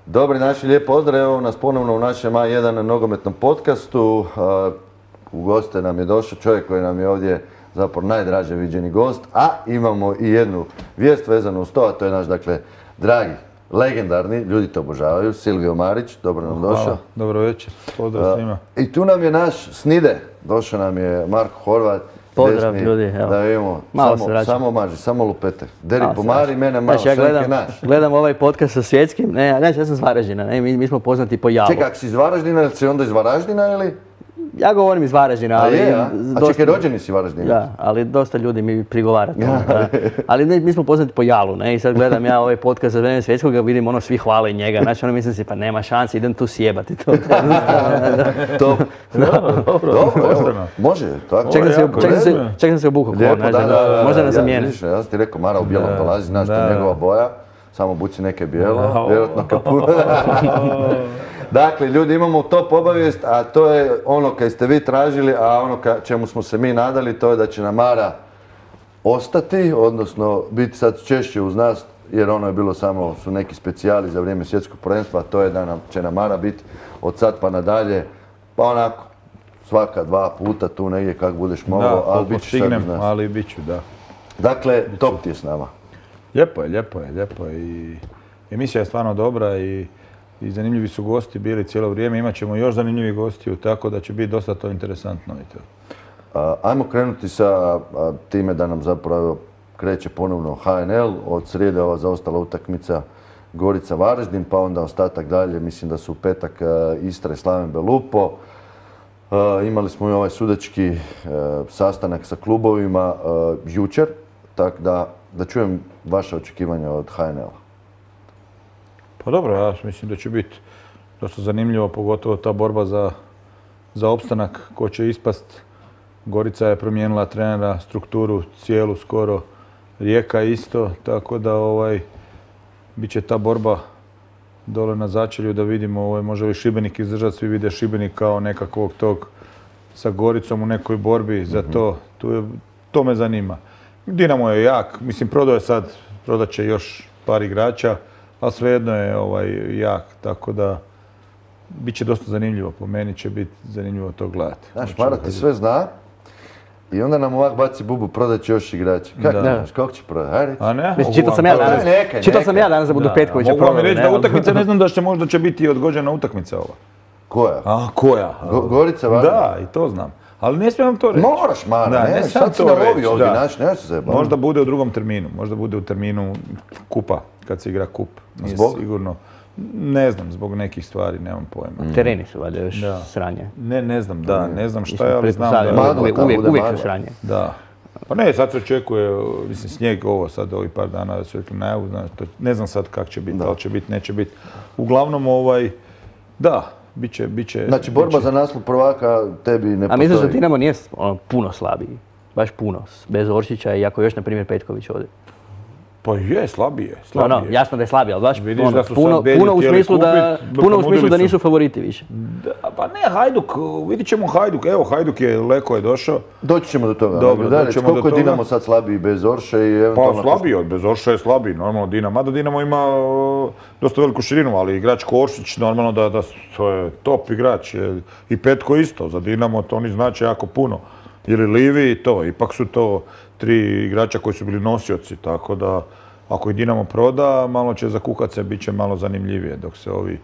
Dobri naši, lijep pozdrav, evo nas ponovno u našem A1 nogometnom podcastu. U goste nam je došao čovjek koji nam je ovdje zapravo najdraže viđeni gost, a imamo i jednu vijest vezanu uz to, a to je naš, dakle, dragi, legendarni, ljudi to obožavaju, Silvio Marić, dobro nam došao. Hvala, dobro večer, pozdrav svima. I tu nam je naš snide, došao nam je Marko Horvat. Pozdrav ljudi, evo. Da vidimo, samo maži, samo lupete. Deri pomari, mene malo, znači, ja gledam ovaj podcast sa svjetskim, ja sam iz Varaždina, mi smo poznati po jalu. Čekaj, ako si iz Varaždina, ili si onda iz Varaždina ili? Ja govorim iz Varaždina, ali... A čekaj, rođeni si Varaždinac? Da, ali dosta ljudi mi prigovara to. Ali mi smo poznati po jalu, ne? I sad gledam ja ovaj podcast za vrijeme svjetskog, vidim svi hvale njega, znači mislim si pa nema šanse, idem tu sjebati to. Dobro, može, tako. Čekam se obukao, možda nas zamijene. Ja sam ti rekao, Mara u bijelom dolazi, znaš to je njegova boja, samo buci neke bijelo, vjerojatno kaput. Dakle, ljudi, imamo top obavijest, a to je ono kaj ste vi tražili, a ono čemu smo se mi nadali, to je da će nam Mara ostati, odnosno biti sad češće uz nas, jer ono je bilo samo, su neki specijali za vrijeme svjetskog prvenstva, a to je da će nam Mara biti od sad pa nadalje, pa onako, svaka 2 puta tu negdje kak budeš mogao, ali bit ću sad uz nas. Ali bit ću, da. Dakle, top ti je s nama. Lijepo je i emisija je stvarno dobra i zanimljivi su gosti bili cijelo vrijeme, imat ćemo još zanimljivih gostiju, tako da će biti dosta to interesantno. Ajmo krenuti sa time da nam zapravo kreće ponovno HNL, od srijede ova zaostala utakmica Gorica Varaždin, pa onda ostatak dalje, mislim da su u petak Istra i Slaven Belupo. Imali smo i ovaj sudački sastanak sa klubovima jučer, tako da čujem vaše očekivanja od HNL-a. Pa dobro, ja mislim da će biti dosta zanimljivo, pogotovo ta borba za opstanak ko će ispast. Gorica je promijenila trenera, strukturu cijelu skoro, Rijeka isto, tako da bit će ta borba dole na začelju da vidimo može li Šibenik izdržati, svi vide Šibenik kao nekakvog tog sa Goricom u nekoj borbi za to, to me zanima. Dinamo je jak, mislim prodat će još par igrača, ali svejedno je jak, tako da bit će dosta zanimljivo. Po meni će biti zanimljivo to gledati. Znaš, Mara ti sve zna i onda nam ovak baci bubu, prodat će još igrača. Kako će prodati? A ne? Čitao sam ja danas da budu Petkovića prodali. Mogu vam reći da utakmice, ne znam da će možda će biti odgođena utakmica ova. Koja? Koja? Gorica Varaždin? Da, i to znam. Ali ne smijem vam to reći. Moraš, Mara, ne, sad si na lovi ovdje, znaš, ne se zajebati. Možda bude u drugom terminu, možda bude u terminu kupa, kad se igra kup. Zbog? Sigurno. Ne znam, zbog nekih stvari, nemam pojma. Tereni su valjda još sranje. Ne znam, ne znam šta je, ali znam da... Uvijek su sranje. Da. Pa ne, sad se očekuje, mislim, snijeg sad ovih par dana da su rekli najavu, ne znam sad kak će biti, da li će biti, neće biti. Uglavnom, da, bit će... Znači, borba za naslov prvaka tebi ne postoji. A misliš da Dinamo nije puno slabiji? Baš puno, bez Oršića i ako još, na primjer, Petković ovdje. Pa je, slabije. Jasno da je slabije, ali baš puno u smislu da nisu favoriti više. Pa ne, Hajduk, vidit ćemo Hajduk. Evo, Hajduk je, Leko je došao. Doći ćemo do toga. Dobro, doći ćemo do toga. Koliko je Dinamo sad slabiji bez Orše i eventualno... Pa slabiji, bez Orše je slabiji, normalno Dinamo. Mada Dinamo ima dosta veliku širinu, ali igrač Oršić, normalno da to je top igrač. I Petko isto, za Dinamo to oni znače jako puno. Ili Livi i to, ipak su to 3 igrača koji su bili nosioci, tako da ako i Dinamo proda, malo će zakukat se, bit će malo zanimljivije dok se ovi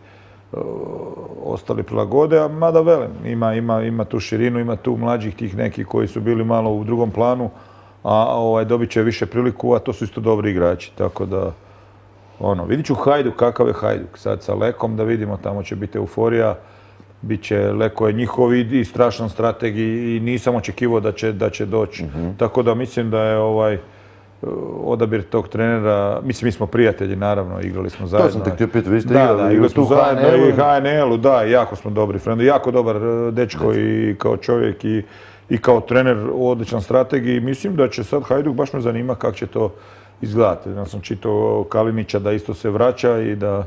ostali prilagode, a mada velim, ima tu širinu, ima tu mlađih tih nekih koji su bili malo u drugom planu, a dobit će više priliku, a to su isto dobri igrači, tako da vidit ću Hajduk, kakav je Hajduk, sad sa Lekom da vidimo, tamo će biti euforija, Leko je njihov i strašan strateg i nisam očekivao da će doći. Tako da mislim da je odabir tog trenera, mislim mi smo prijatelji naravno, igrali smo zajedno. To sam te htio pitati, vi ste igrali tu zajedno i HNL-u, da, jako smo dobri frendi, jako dobar dečko i kao čovjek i kao trener, odličan strateg i mislim da će sad Hajduk, baš me zanima kako će to izgledati. Ja sam čitao Kalinića da isto se vraća i da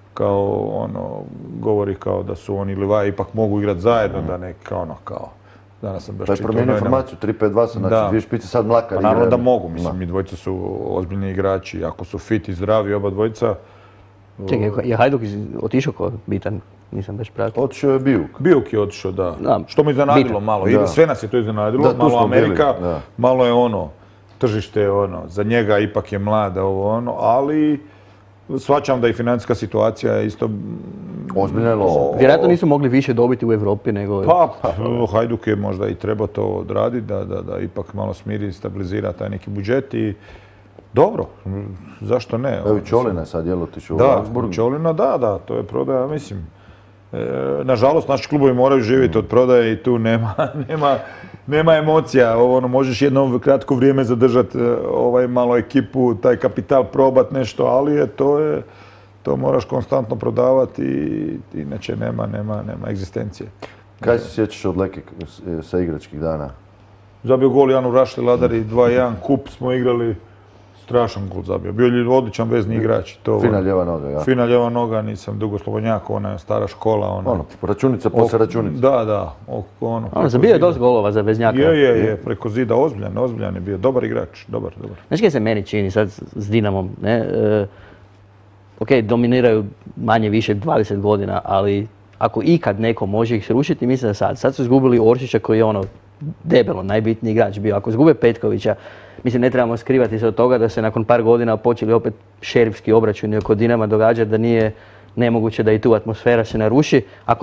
govori kao da su oni Livaja ipak mogu igrati zajedno, da ne kao. Danas sam baš čitao. Pa je promijenio informaciju, 3-5-2 sam, znači 2 špice sad Mlakar igra. Pa naravno da mogu, mislim, mi dvojica su ozbiljni igrači, ako su fit i zdravi oba dvojica, Čekaj, je Hajduk otišao ko bitan? Nisam baš pratio. Otišao je Bijuk. Bijuk je otišao, da. Da, Što me iznenadilo bitan. malo. Da. Sve nas je to iznenadilo. Da, tu malo smo Amerika, bili, da. malo je ono, tržište je ono, za njega ipak je mlada ovo ono, ali shvaćam da i financijska situacija je isto... Ozbiljno je loša. Vjerojatno nisu mogli više dobiti u Europi nego... Pa, Hajduk je možda i trebao to odraditi, da ipak malo smiri i stabilizira taj neki budžet i dobro, zašto ne? Evo i Čolina sad je otišao u Da, Augsburg. Čolina, da, to je prodaja, mislim. Nažalost, naši klubovi moraju živjeti od prodaje i tu nema emocija. Možeš jedno kratko vrijeme zadržati malo ekipu, taj kapital probat nešto, ali to moraš konstantno prodavati i inače nema egzistencije. Kaj se sjećaš od Leke sa igračkih dana? Zabio gol Janu Rašli Ladari, 2-1, kup smo igrali, strašan gol zabio. Bio je odličan vezni igrač. Fina ljeva noga, ja. Fina ljeva noga, nisam dugo slobodnjak, ona je stara škola. Računica posle računice. Da. Zabio je dosta golova za veznjaka. Je, preko zida, ozbiljan je bio, dobar igrač, dobar. Znaš kaj se meni čini sad s Dinamom, ne? Ok, dominiraju manje više 20 godina, ali ako ikad neko može ih srušiti, mislim da sad su izgubili Oršića koji je debelo, najbitniji igrač bio. Ako izgube Petkovića, mislim ne trebamo skrivati se od toga da se nakon par godina počeli opet šerifski obračuni oko Dinama događati, da nije nemoguće da i tu atmosfera se naruši. Ako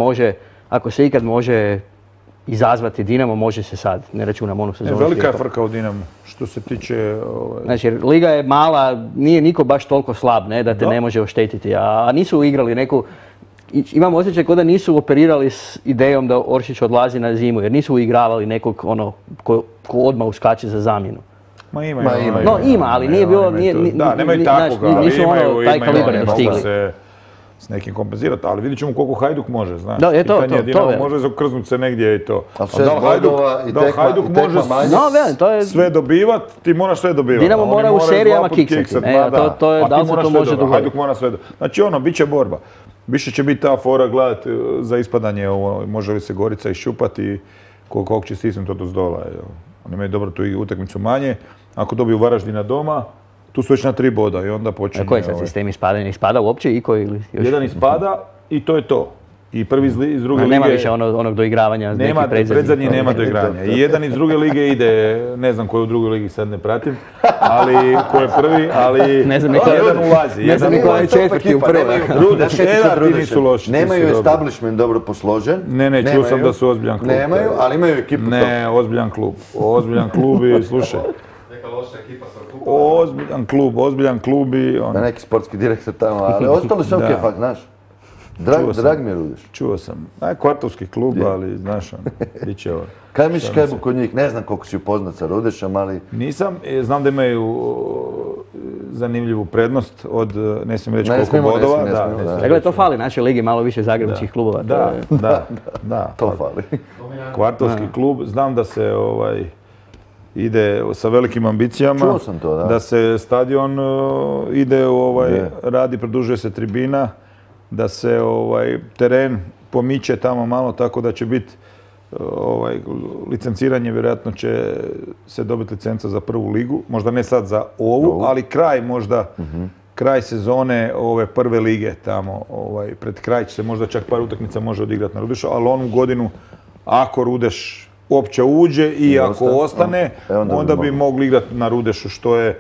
se ikad može izazvati Dinamo, može se sad, ne računam onu sezonu. Velika je frka u Dinamu, što se tiče... Znači, liga je mala, nije niko baš toliko slab, ne, da te ne može oštetiti, a nisu igrali neku... Imam osjećaj kao da nisu operirali s idejom da Oršić odlazi na zimu, jer nisu uigravali nekog ko odmah uskače za zamjenu. Ima, ali nije bilo... Da, nemaju takvoga, ali imaju taj kalibar dostigli. S nekim kompenzirati, ali vidit ćemo koliko Hajduk može, znaš. Da, je to. Dinamo može zakrznut se negdje i to. A 6 bodova i Hajduk može sve dobivat, ti moraš sve dobivati. Dinamo mora u serijama kiksati. Da li se to može dogoditi? Hajduk mora sve dobivati. Znači bit će borba. Više će biti ta fora gledat za ispadanje, može li se Gorica iščupati i koliko će stisnuti to do zdola. Oni imaju dobro tu utakmicu manje. Ako dobiju Varaždina doma, tu su već na 3 boda i onda počinje... A koji sad sistem ispada? Ispada uopće Iko ili još? Jedan ispada i to je to. I prvi iz druge lige... Nema više onog doigravanja, neki predzadnji nema doigravanja. I jedan iz druge lige ide, ne znam koju u drugoj ligi sad ne pratim, ali ko je prvi, ali jedan ulazi. Ne znam ko je četvrti u prvi. Ti nisu loši. Nemaju establishment dobro posložen. Ne, čuo sam da su ozbiljan klub. Nemaju, ali imaju ekipu. Ne, ozbiljan klub. Ozbiljan klub i slušaj. Neka loša ekipa sa kupa. Ozbiljan klub i... Neki sportski direktor tamo, ali ostalo sve okej, fakt, znaš. Drag mi je Rudeš. Čuo sam. Kvartovski klub, ali znaš, bit će ovo. Kaj misliš kaj bu kod njih? Ne znam koliko si upoznat sa Rudešom, ali... Nisam, znam da imaju zanimljivu prednost od, ne smijem reći koliko bodova. Dakle, to fali našoj ligi, malo više zagrebačkih klubova. Da. To fali. Kvartovski klub, znam da se ide sa velikim ambicijama. Čuo sam to, da. Da se stadion ide, radi, produžuje se tribina, da se teren pomiče tamo malo tako da će biti licenciranje, vjerojatno će se dobiti licenca za prvu ligu, možda ne sad za ovu, ali kraj možda, kraj sezone ove prve lige tamo, pred kraj će se možda čak par utakmica može odigrati na Rudešu, ali onu godinu ako Rudeš uopće uđe i ako ostane, onda bi mogli igrati na Rudešu, što je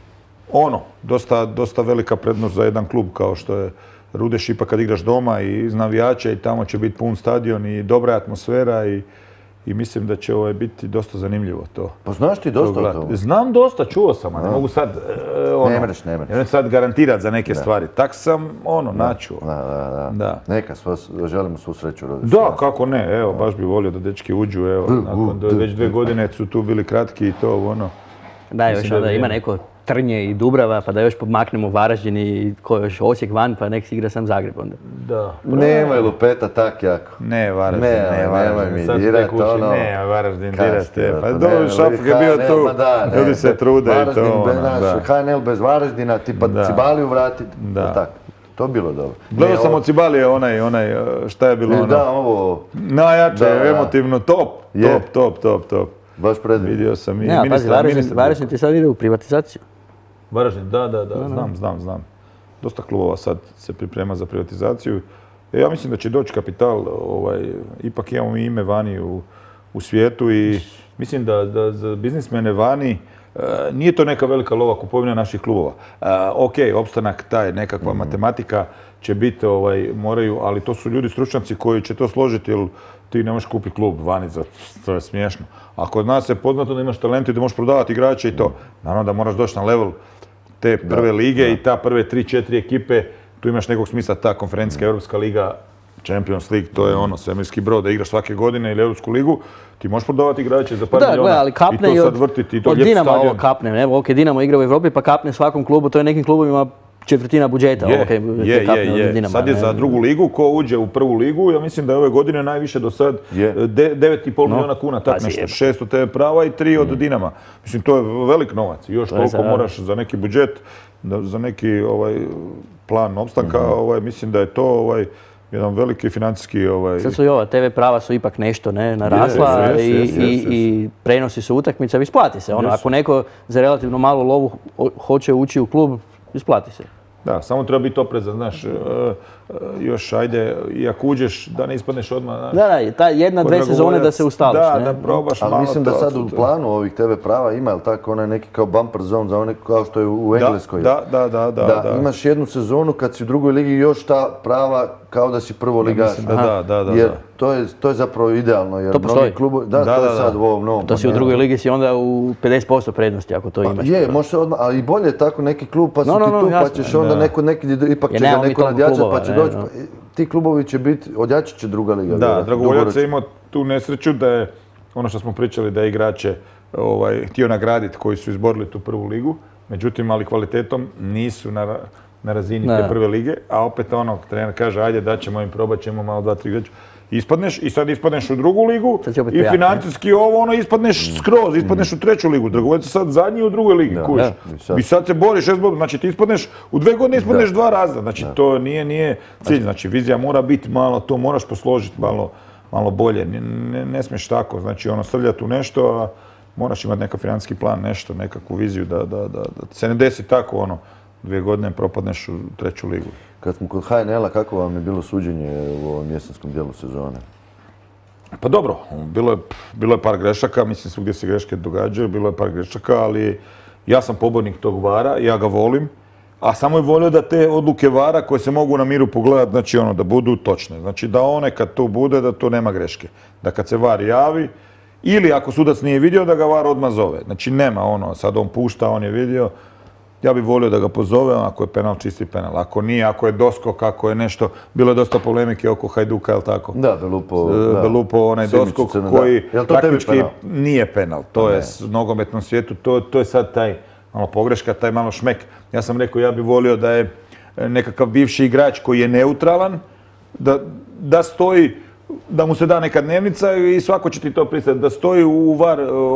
dosta velika prednost za jedan klub kao što je Rudeš. Ipak kad igraš doma i iz navijača i tamo će biti pun stadion i dobra atmosfera i mislim da će biti dosta zanimljivo to. Pa znaš ti dosta o tome? Znam dosta, čuo sam, a ne mogu sad ne mreš. Ne sad garantirati za neke stvari. Tak sam načuo. Da. Neka, želimo svu sreću Rudešu. Da, kako ne, evo, baš bi volio da dečki uđu, evo, nakon već 2 godine su tu bili kratki i to Da, još onda ima neko Trnje i Dubrava, pa da još pomaknemo Varaždin i Osijek van, pa nek si igra sam Zagreb onda. Da. Nemoj lupeta tak jako. Ne, Varaždin, nemoj mi dirat ono. Ne, Varaždin dirate. Pa dobro, Šafak je bio tu, ljudi se trude i to. HNL bez Varaždina, tipa Cibaliju vratit. Da. To bi bilo dobro. Gledao sam od Cibalije onaj, šta je bilo ono? Da, ovo... Najjače, emotivno, top. Baš predivno. Vidio sam i ministar. Varaždin ti sad ide u privatizaciju. Varaždin, da, znam. dosta klubova sad se priprema za privatizaciju. Ja mislim da će doći kapital, ipak imamo mi ime vani u svijetu i mislim da za biznismene vani nije to neka velika lova kupovina naših klubova. Ok, opstanak taj, nekakva matematika će biti, moraju, ali to su ljudi stručnjaci koji će to složiti, jer ti ne možeš kupiti klub vani, to je smiješno. A kod nas je poznato da imaš talent i da možeš prodavati igrače i to. Naravno da moraš doći na level te prve lige i ta prve 3-4 ekipe, tu imaš nekog smisla, ta konferencijska Europska liga, Champions League, to je svemirski brod, da igraš svake godine ili Europsku ligu, ti možeš prodavati igrače za par milijuna i to sad vrtiti i to lijep stadion. Od Dinama kapne, ok, Dinamo igra u Evropi pa kapne svakom klubu, to je nekim klubovima četvrtina budžeta. Je. Sad je za drugu ligu, ko uđe u prvu ligu, ja mislim da je ove godine najviše do sad 9,5 milijuna kuna, tak nešto, 600 TV prava i 3 od Dinama. Mislim, to je velik novac. Još toliko moraš za neki budžet, za neki plan opstanka, mislim da je to jedan veliki financijski... Sad su i ova TV prava su ipak nešto narasla i prenosi su utakmica, isplati se. Ako neko za relativno malu lovu hoće ući u klub, isplati se. Da, samo treba biti oprezan, znaš, još ajde, i ako uđeš da ne ispadneš odmah, znaš. Da, ta jedna-dve sezone da se ustališ, ne? Da probaš malo to. Ali mislim da sad u planu ovih TV prava ima, ili tako, onaj neki kao bumper zone za one kao što je u Engleskoj. Da. Imaš jednu sezonu kad si u drugoj ligi još ta prava kao da si prvo ligaš. Da. Jer to je zapravo idealno, jer mnogi klubovi... Da, to je sad u ovom novom. To si u drugoj ligi si onda u 50% prednosti ako to imaš. Je, može se odmah, ali i bolje je tako neki klub pa si ti tu, pa ćeš onda neki ipak će ga neko nadjačati pa će doći. Ti klubovi će biti, odjačit će druga liga. Da, Dragovoljac je imao tu nesreću da je, ono što smo pričali, da je igrače htio nagraditi koji su izborili tu prvu ligu, međutim, ali kvalitetom nisu na razini te prve lige, a opet trener kaže, ajde daćemo im, probat ćemo malo 2-3 igrača. Ispadneš i sad ispadneš u drugu ligu i financijski ispadneš skroz, ispadneš u treću ligu. Dragovoljac je sad zadnji u drugoj ligi, kužiš. I sad se boriš 6 bodova, znači ti ispadneš, u 2 godine ispadneš 2 razreda. Znači to nije cilj, znači vizija mora biti malo, to moraš posložiti malo bolje. Ne smiješ tako, znači srljati u nešto, a moraš imati neki financijski plan, nešto, nekakvu viziju da se ne desi tako 2 godine propadneš u treću ligu. Kad smo kod HNL-a, kako vam je bilo suđenje u ovom jesenskom dijelu sezone? Pa dobro, bilo je par grešaka, mislim svugdje se greške događaju, bilo je par grešaka, ali ja sam pobornik tog VAR-a, ja ga volim, a samo je volio da te odluke VAR-a koje se mogu na miru pogledati, znači da budu točne. Znači da one kad to bude, da to nema greške. Da kad se VAR javi, ili ako sudac nije vidio, da ga VAR odmah zove. Znači nema sad on pušta, on je vidio. Ja bih volio da ga pozove, ako je penal, čisti penal. Ako nije, ako je doskok, ako je nešto, bilo je dosta polemike oko Hajduka, jel' tako? Da, Belupo, onaj doskok koji praktički nije penal. To je u nogometnom svijetu, to je sad taj malo pogreška, taj malo šmek. Ja sam rekao, ja bih volio da je nekakav bivši igrač koji je neutralan, da stoji, da mu se da neka dnevnica i svako će ti to pristati, da stoji u VAR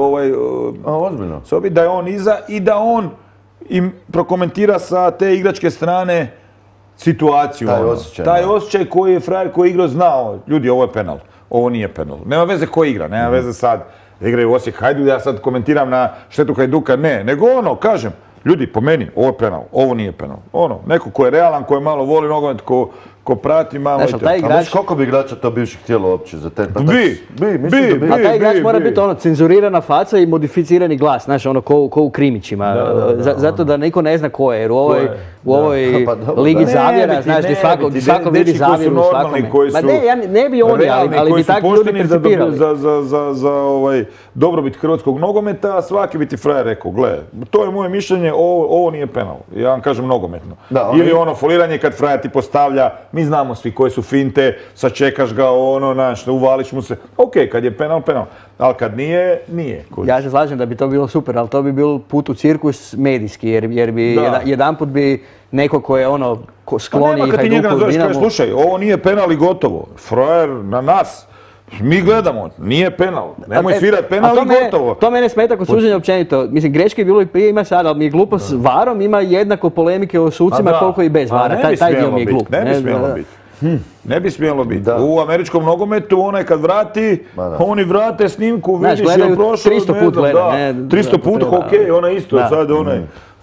sobi, da je on iza i da on im prokomentira sa te igračke strane situaciju. Taj osjećaj koji je frajer koji je igrao znao. Ljudi, ovo je penal, ovo nije penal. Nema veze ko igra, nema veze sad da igraju Osijek Hajduk, ja sad komentiram na štetu Hajduka, ne. Nego kažem, ljudi, po meni, ovo je penal, ovo nije penal. Neko ko je realan, ko je malo voli nogomet, ko prati malo i to. A već koliko bi igrača to bivših htjelo uopće za te? Bi. A taj igrač mora biti cenzurirana faca i modificirani glas, znaš, ko u krimićima. Zato da niko ne zna ko je, jer u ovoj ligi zavjera, znaš, gdje svako vidi zavjeru u svakome. Ma ne bi oni, ali bi tako ljudi percipirali. Za dobrobit hrvatskog nogometa, svaki bi ti frajer rekao, gle, to je moje mišljenje, ovo nije penal. Ja vam kažem nogometno. Ili foliranje kad frajer ti postavlja. Mi znamo svi koje su finte, sačekaš ga, uvališ mu se. Ok, kad je penal, penal. Ali kad nije, nije. Ja se slažem da bi to bilo super, ali to bi bilo put u cirkus medijski, jer bi jedanput bi neko ko je skloni Hajduku, Dinamu. Slušaj, ovo nije penal i gotovo. Frajer na nas. Mi gledamo, nije penal. Nemoj svirati penal i gotovo. To mene smeta kod suđenja općenito. Mislim, greške je bilo i prije, ima sad, ali mi je glupo s VAR-om, ima jednako polemike o sucima koliko i bez VAR-a. Taj dio mi je glup. Ne bi smjelo biti. Ne bi smjelo biti. U američkom nogometu onaj kad vrati, oni vrate snimku, vidiš je prošlo, 300 put gleda. 300 put, ok, ona isto, sad onaj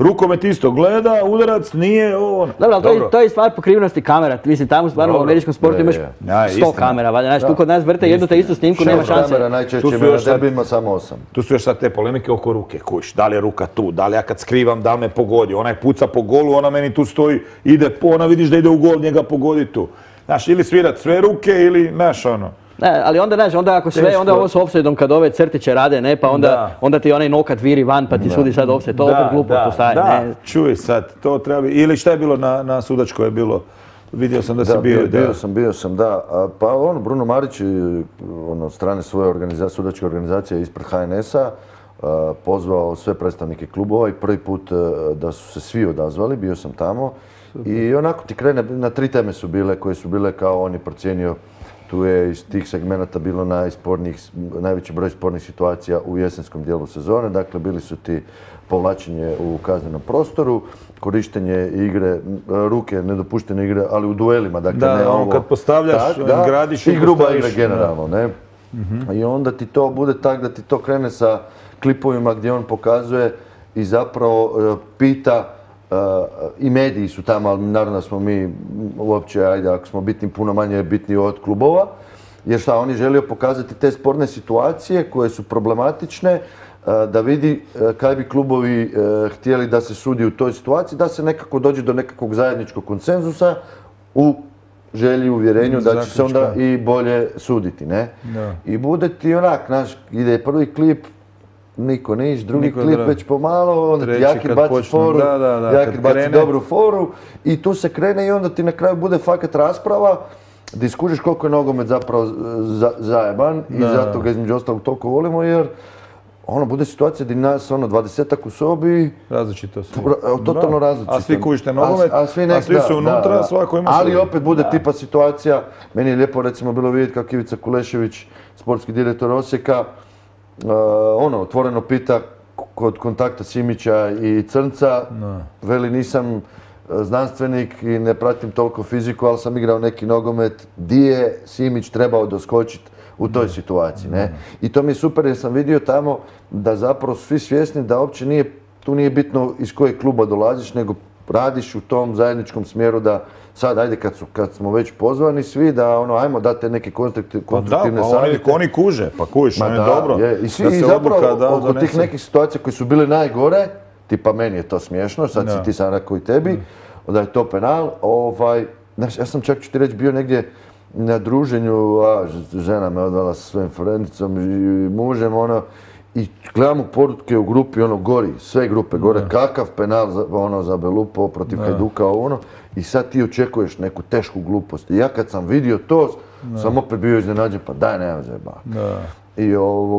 rukomet isto gleda, udarac nije ovo. Dobro, ali to je stvar pokrivenosti kamera. Mislim, tamo stvarno u američkom sportu imaš 100 kamera, valjda. Znaš, tu kod nas vrte jednu te istu snimku, nema šanse. Kamera najčešće ima na derbima samo 8. Tu su još sad te polemike oko ruke, kuš, da li je ruka tu, da li ja kad skrivam, da li me pogodi, onaj puca po golu, ona meni tu stoji, ona vidiš da ide u gol, njega pogodi tu. Znaš, ili svirat sve ruke ili, znaš, ono. Ne, ali onda, znaš, onda ako sve, onda ovo s offside-om kad ove crtiće rade, ne, pa onda ti onaj nokat viri van pa ti sudi sad offside, to opet glupo postaje. Da, čuj sad, to treba biti, ili šta je bilo na sudačkoj je bilo, vidio sam da si bio. Bio sam, da. Pa Bruno Marić, od strane svoje sudačke organizacije ispred HNS-a, pozvao sve predstavnike klubova i prvi put da su se svi odazvali, bio sam tamo. I onako ti krene, na 3 teme su bile koje su bile kao on je procijenio. Tu je iz tih segmenata bilo najveći broj spornih situacija u jesenskom dijelu sezone. Dakle, bili su ti povlačenje u kaznenom prostoru, korištenje igre, ruke, nedopuštene igre, ali u duelima. Dakle, ne ovo. Kad postavljaš, gradiš i gruba igra generalno, ne? I onda ti to bude tak da ti to krene sa klipovima gdje on pokazuje i zapravo pita i mediji su tamo, ali naravno smo mi uopće, ajde, ako smo bitni, puno manje bitni od klubova. Jer šta, on je želio pokazati te sporne situacije koje su problematične, da vidi kaj bi klubovi htjeli da se sudi u toj situaciji, da se nekako dođe do nekakvog zajedničkog konsenzusa u želji, uvjerenju da će se onda i bolje suditi, ne? I bude ti onak, znaš, ide prvi klip, niko niš, drugi klip već pomalo, onda ti Jakir baci foru, Jakir baci dobru foru i tu se krene i onda ti na kraju bude fakat rasprava gdje skužiš koliko je nogomet zapravo zajeban i zato ga između ostalog toliko volimo jer bude situacija gdje nas 20-ak u sobi, različito svi. Totalno različito. A svi kužište nogomet, a svi su unutra, svako ima ali opet bude tipa situacija, meni je lijepo recimo bilo vidjeti kako Ivica Kulešević, sportski direktor Osijeka, otvoreno pita kod kontakta Simića i Crnca, veli nisam znanstvenik i ne pratim toliko fiziku, ali sam igrao neki nogomet, di je Simić trebao doskočiti u toj situaciji, ne? I to mi je super jer sam vidio tamo da zapravo svi svjesni da uopće tu nije bitno iz kojeg kluba dolaziš, nego radiš u tom zajedničkom smjeru da sad, ajde, kad smo već pozvani svi, da ajmo dati neke konstruktivne savjete. Oni kuže, pa kužiš, on je dobro. I zapravo, oko tih nekih situacija koje su bile najgore, tipa meni je to smiješno, sad si ti sam rekao i tebi, da je to penal, ja sam čak ću ti reći bio negdje na druženju, žena me odvala sa svojim frendicom i mužem, i gledamo poruke u grupi, gori, sve grupe gore, kakav penal za Belupo protiv Hajduka, i sad ti očekuješ neku tešku glupost. I ja kad sam vidio to, sam opet bio iznenađen, pa daj, nema zajeba. I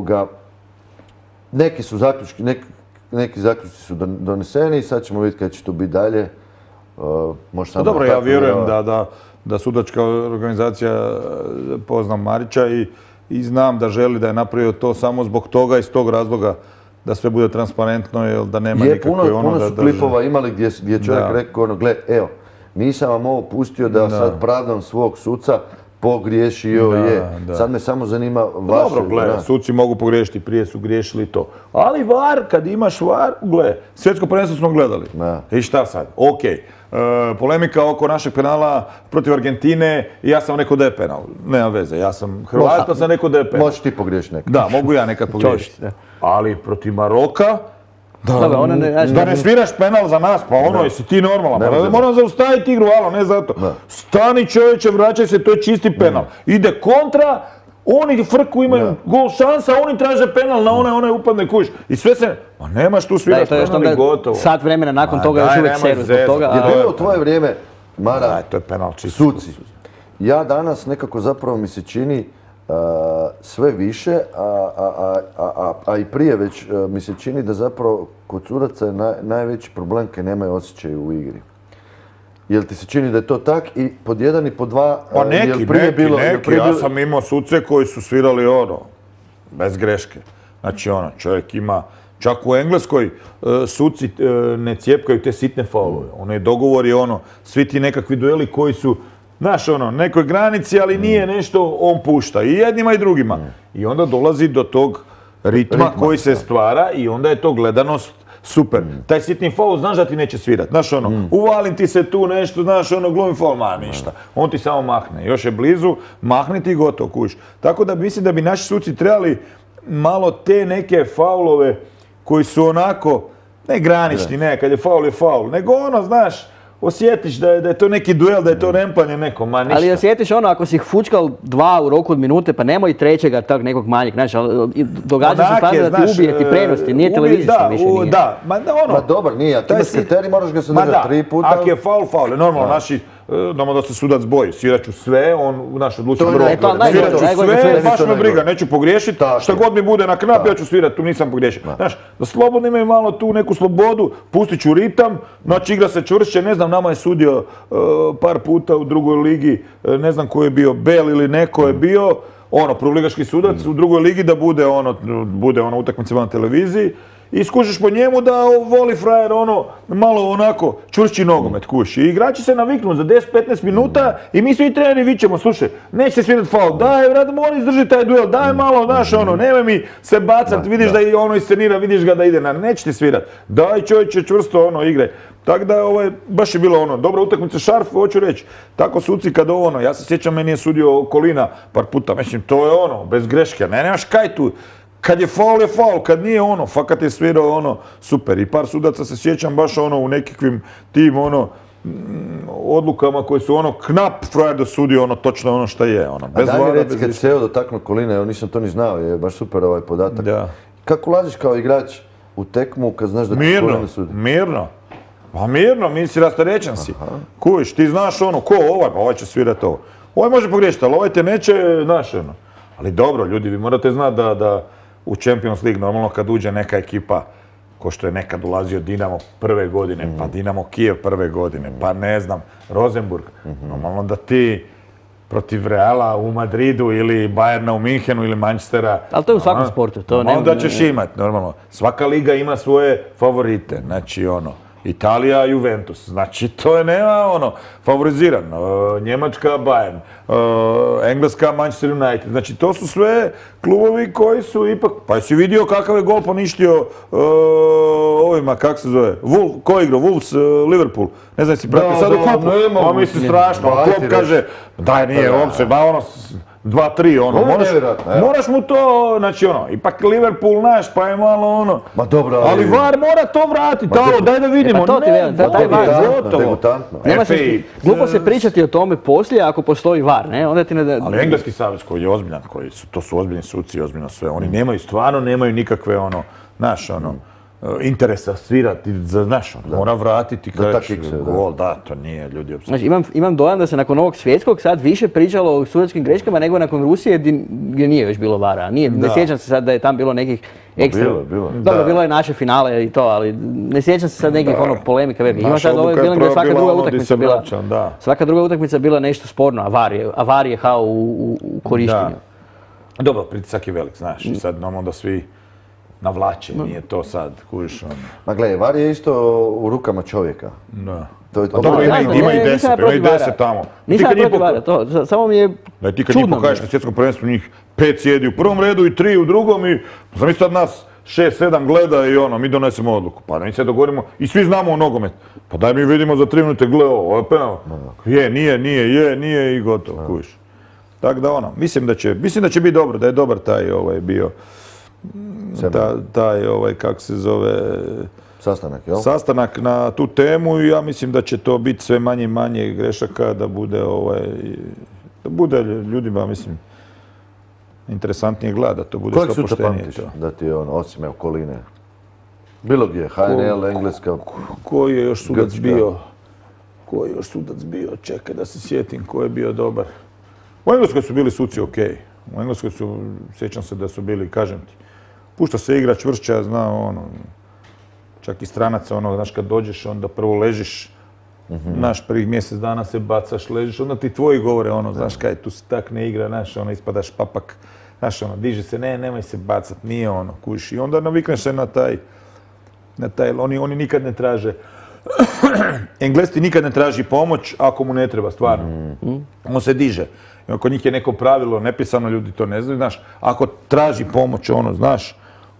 neki zaključci su doneseni i sad ćemo vidjeti kada će to biti dalje. Dobro, ja vjerujem da sudačka organizacija pozna Marića i znam da želi da je napravio to samo zbog toga iz tog razloga da sve bude transparentno, jer da nema nikakve puno su klipova imali gdje čovjek rekao, gle, evo, nisam vam ovo pustio da sad pravdam svog suca, pogriješio je. Sad me samo zanima vaše... Dobro, gle, suci mogu pogriješiti, prije su griješili to. Ali VAR, kad imaš VAR, gle, svjetsko prvenstvo smo gledali. I šta sad? Okej. Polemika oko našeg penala protiv Argentine, ja sam rekao da je penal. Nema veze, ja sam Hrvat, pa sam rekao da je penal. Možeš ti pogriješiti nekad. Da, mogu ja nekad pogriješiti. Ali protiv Maroka, da ne sviraš penal za nas, pa jesi ti normalan. Moram zaustaviti igru, ne zato. Stani čovječe, vraćaj se, to je čisti penal. Ide kontra, oni frku imaju gol šansa, oni traže penal na onaj upadne kuš. I sve se, ma nemaš tu sviraš penal i gotovo. Sat vremena nakon toga još uvijek servis zbog toga. Je bilo u tvoje vrijeme, Mara, to je penal čisti. Suci. Ja danas nekako zapravo mi se čini sve više, a i prije već mi se čini da zapravo kod sudaca je najveći problem kad nemaju osjećaj u igri. Jel ti se čini da je to tak i pod 1 i pod 2? Pa neki, ja sam imao suce koji su svirali bez greške. Znači čovjek ima, čak u Engleskoj suci ne cijepkaju te sitne faulove. Onaj dogovor je svi ti nekakvi dueli koji su, znaš nekoj granici, ali nije nešto on pušta i jednima i drugima. I onda dolazi do tog ritma koji se stvara i onda je to gledanost super. Taj sitni faul, znaš da ti neće svirat, znaš ono, uvalim ti se tu nešto, znaš ono, glumi faul, ma ništa. On ti samo mahne, još je blizu, mahni ti i gotovo, kuš. Tako da mislim da bi naši suci trebali malo te neke faulove koji su onako, ne granični, ne, kad je faul, nego ono, znaš, osjetiš da je to neki duel, da je to rempanje neko, ma ništa. Ali osjetiš ono, ako si ih fučkal 2 u roku od minute, pa nemoj trećega tak nekog manjeg, znaš, događa se stvarno da ti ubije, ti prenosti, nije televizijsko više nije. Da, ma ono. Ma dobar, nije, ako imaš kriterij, moraš ga se držati 3 puta. Ako je faul, normalno, naši, da se sudac boji, svirat ću sve, on naš odluči broj. Svirat ću sve, baš me briga, neću pogriješiti, šta god mi bude na knap, ja ću svirat, tu nisam pogriješio. Znaš, da slobodno imaju malo tu neku slobodu, pustit ću ritam, znači igra se čvršće, ne znam, nama je sudio par puta u drugoj ligi, ne znam ko je bio, Bel ili neko je bio, ono, prvoligaški sudac u drugoj ligi da bude ono utakmice na televiziji. I skužiš po njemu da voli frajer ono, malo onako, čvršći nogomet, kuši. I igrači se naviknu za 10-15 minuta i mi svi treneri vičemo, slušaj, neće se svirat faul, daj, vrat, mora izdrži taj duel, daj malo, znaš ono, nemoj mi se bacat, vidiš da i ono iscenira, vidiš ga da ide na, neće ti svirat. Daj čovječe, čvrsto ono, igraj. Tako da baš je bilo ono, dobra utakmica, Šarf, hoću reći, tako suci kad ono, ja se sjećam, meni je sudio Okolina par puta, mislim, to je ono, bez greške, nemaš kaj tu. Kad je faul, kad nije ono, fakat je svirao ono, super. I par sudaca se sjećam baš ono u nekakvim tim ono, odlukama koje su ono, knap frajer dosudio ono, točno ono šta je ono. Bez vara, bez kad se dotaknu Kolina, evo nisam to ni znao, je baš super ovaj podatak. Da. Kako ulaziš kao igrač u tekmu kad znaš da ti Kolina sudi? Mirno. Pa mirno, misli rasterećan si. Kuviš, ti znaš ono, ko ovaj, pa ovaj će svirat ovo. Ovaj može pogriješiti, ali ovaj te neće, znaš ono. Ali dobro, ljudi, vi morate znati da u Champions League normalno kad uđe neka ekipa, ko što je nekad ulazio Dinamo prve godine, pa Dinamo Kijev prve godine, pa ne znam, Rosenburg, normalno da ti protiv Reala u Madridu ili Bayerna u Minhenu ili Manchestera. Ali to je u svakom sportu. Onda ćeš imati, normalno. Svaka liga ima svoje favorite, znači ono. Italija, Juventus, znači to je nema ono, favoriziran, Njemačka, Bayern, Engleska, Manchester United, znači to su sve klubovi koji su ipak, pa jesi vidio kakav je gol poništio ovima, kak se zove, ko je igrao, Wolves, Liverpool, ne znam si pratio sad u klubu, pa misli strašno, klub kaže, daj nije, uopće, ba ono, 2-3, ono, moraš mu to, znači ono, ipak Liverpool naš, pa je malo ono, ali VAR mora to vratiti, daj da vidimo, taj VAR, glupo se pričati o tome poslije ako postoji VAR, ne, onda ti ne... Ali Engleski savez koji je ozbiljan, to su ozbiljni suci, ozbiljno sve, oni nemaju, stvarno nemaju nikakve ono, znaš ono, interesa svirati, znaš, mora vratiti gol, da, to nije ljudi opsad. Znači, imam dojam da se nakon ovog svjetskog sad više pričalo o sudačkim greškama nego nakon Rusije gdje nije još bilo VAR-a. Ne sjećam se sad da je tam bilo nekih ekstra... Dobro, bilo je naše finale i to, ali ne sjećam se sad nekih polemika velikih. Ima sad ovaj film gdje svaka druga utakmica bila nešto sporno, a VAR je kao u korištenju. Dobro, pritisak je velik, znaš, i sad normalno da svi navlače, nije to sad, kužiš ono. Ma gledaj, VAR je isto u rukama čovjeka. Da. Dobro, ima i 10 tamo. Nisam protiv VAR-a, to, samo mi je čudno. Ti kad njih pokažeš na svjetskom prvenstvu, njih 5 sjedi u prvom redu i 3 u drugom i zamisli sad nas 6-7 gleda i ono, mi donesemo odluku. Pa mi se dogovorimo i svi znamo o nogomet. Pa daj mi vidimo za 3 minute, gle ovo je penal. Nije i gotovo, kužiš. Tako da ono, mislim da će biti dobro, da je dobar taj bio taj, kako se zove, sastanak, jel? Sastanak na tu temu i ja mislim da će to biti sve manje i manje grešaka, da bude ljudima, mislim, interesantnije gleda, da to bude što poštenije. Kojeg suca pamtiš da ti je osim Koline? Bilo gdje, HNL, Engleska, Koji je još sudac bio? Čekaj da se sjetim ko je bio dobar. U Engleskoj su bili suci okej. U Engleskoj sjećam se da su bili, kažem ti, pušta se igra čvršća, zna ono, čak i stranaca, ono, znaš, kad dođeš, onda prvo ležiš, znaš, prvih mjesec dana se bacaš, ležiš, onda ti tvoji govore, ono, znaš, kaj, tu se tak ne igra, znaš, ono, ispadaš papak, znaš, ono, diže se, nemoj se bacat, nije ono, kuš, i onda navikneš se na taj, oni nikad ne traže, Englesti nikad ne traži pomoć ako mu ne treba, stvarno. On se diže. Kod njih je neko pravilo, nepisano, ljudi to ne znaju, znaš, ako traži pomoć, ono, znaš,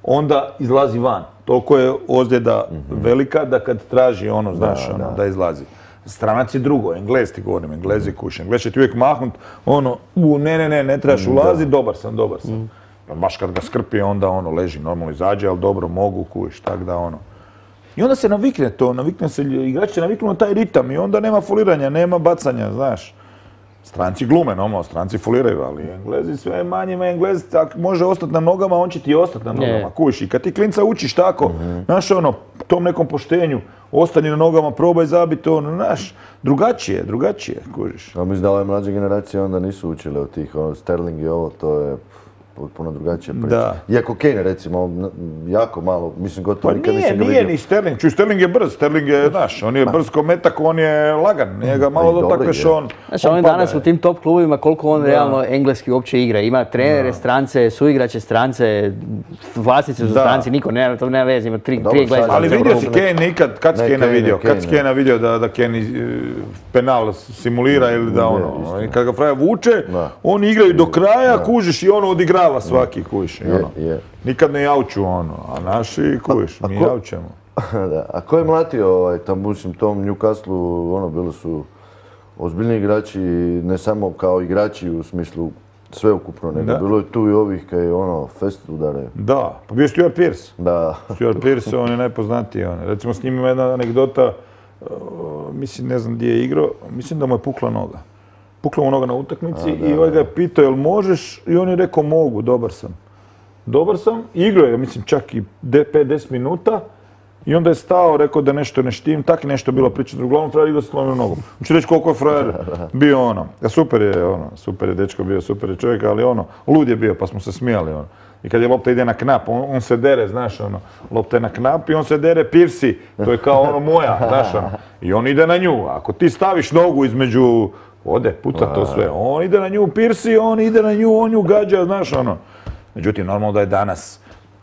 onda izlazi van. Toliko je ozljeda velika da kad traži ono, znaš, da izlazi. Stranac je drugo, Englez ti govorim, Englezi kući. Englez će ti uvijek mahnut, ono, ne trebaš ulazit, dobar sam. Baš kad ga skrpi, onda ono, leži, normalno izađe, ali dobro, mogu kuć, tak da ono. I onda se navikne to, igrači se naviknu na taj ritam i onda nema foliranja, nema bacanja, znaš. Stranci glume, normalno, stranci foliraju, ali Englezi sve manje, Englez može ostati na nogama, on će ti ostati na nogama, kuš. I kad ti klinca učiš tako, znaš ono, tom nekom poštenju, ostani na nogama, probaj zabiti ono, znaš, drugačije, kužiš. A mislim da ove mlađe generacije onda nisu učile od tih, Sterling i ovo, to je potpuno drugačije priča. Iako Kane, recimo, jako malo, mislim, gotovo nikad nisam ga vidio. Nije ni Sterling, Sterling je brz, Sterling je, znaš, on je brz ko metak, on je lagan, nije ga malo dotakneš on. Znači, on je danas u tim top klubovima, koliko on realno engleski uopće igra. Ima trenere strance, suigrače strance, vlasnice su stranci, niko, to nema veze, ima tri Englesa. Ali vidio si Kane nikad, kad si Kane vidio da Kane penal simulira ili da ono, kad ga fraja vuče, oni igraju do kraja, kužiš i ono odigra svaki kuš. Nikad ne jauču ono, a naši kuš, mi jaučemo. A ko je mlatio tom Newcastle, ono, bili su ozbiljni igrači, ne samo kao igrači u smislu sveukupno, nego bilo je tu i ovih kaj ono, fest udare. Da, pa bio Stuart Pearce. Da. Stuart Pearce, on je najpoznatiji. Recimo s njim ima jedna anegdota, mislim, ne znam gdje je igrao, mislim da mu je pukla noga. Pukla mu noga na utakmici i ovaj ga je pitao jel možeš i on je rekao mogu, dobar sam. Igrao je, mislim, čak i 5-10 minuta i onda je stao, rekao da nešto ne štim, tak i nešto bilo pričati. Uglavnom frajer igrao se slomio nogom. Hoću reći koliko je frajer bio ono. Super je dečko bio, super je čovjek, ali ono, lud je bio pa smo se smijali ono. I kad je lopta ide na knap, on se dere, znaš ono, lopta je na knap i on se dere Pirsi, to je kao ono moja, znaš ono. I on ide na nju, ako ti staviš nogu između puca to sve. On ide na nju Pirsi, on ide na nju, on nju gađa, znaš ono. Međutim, normalno da je danas,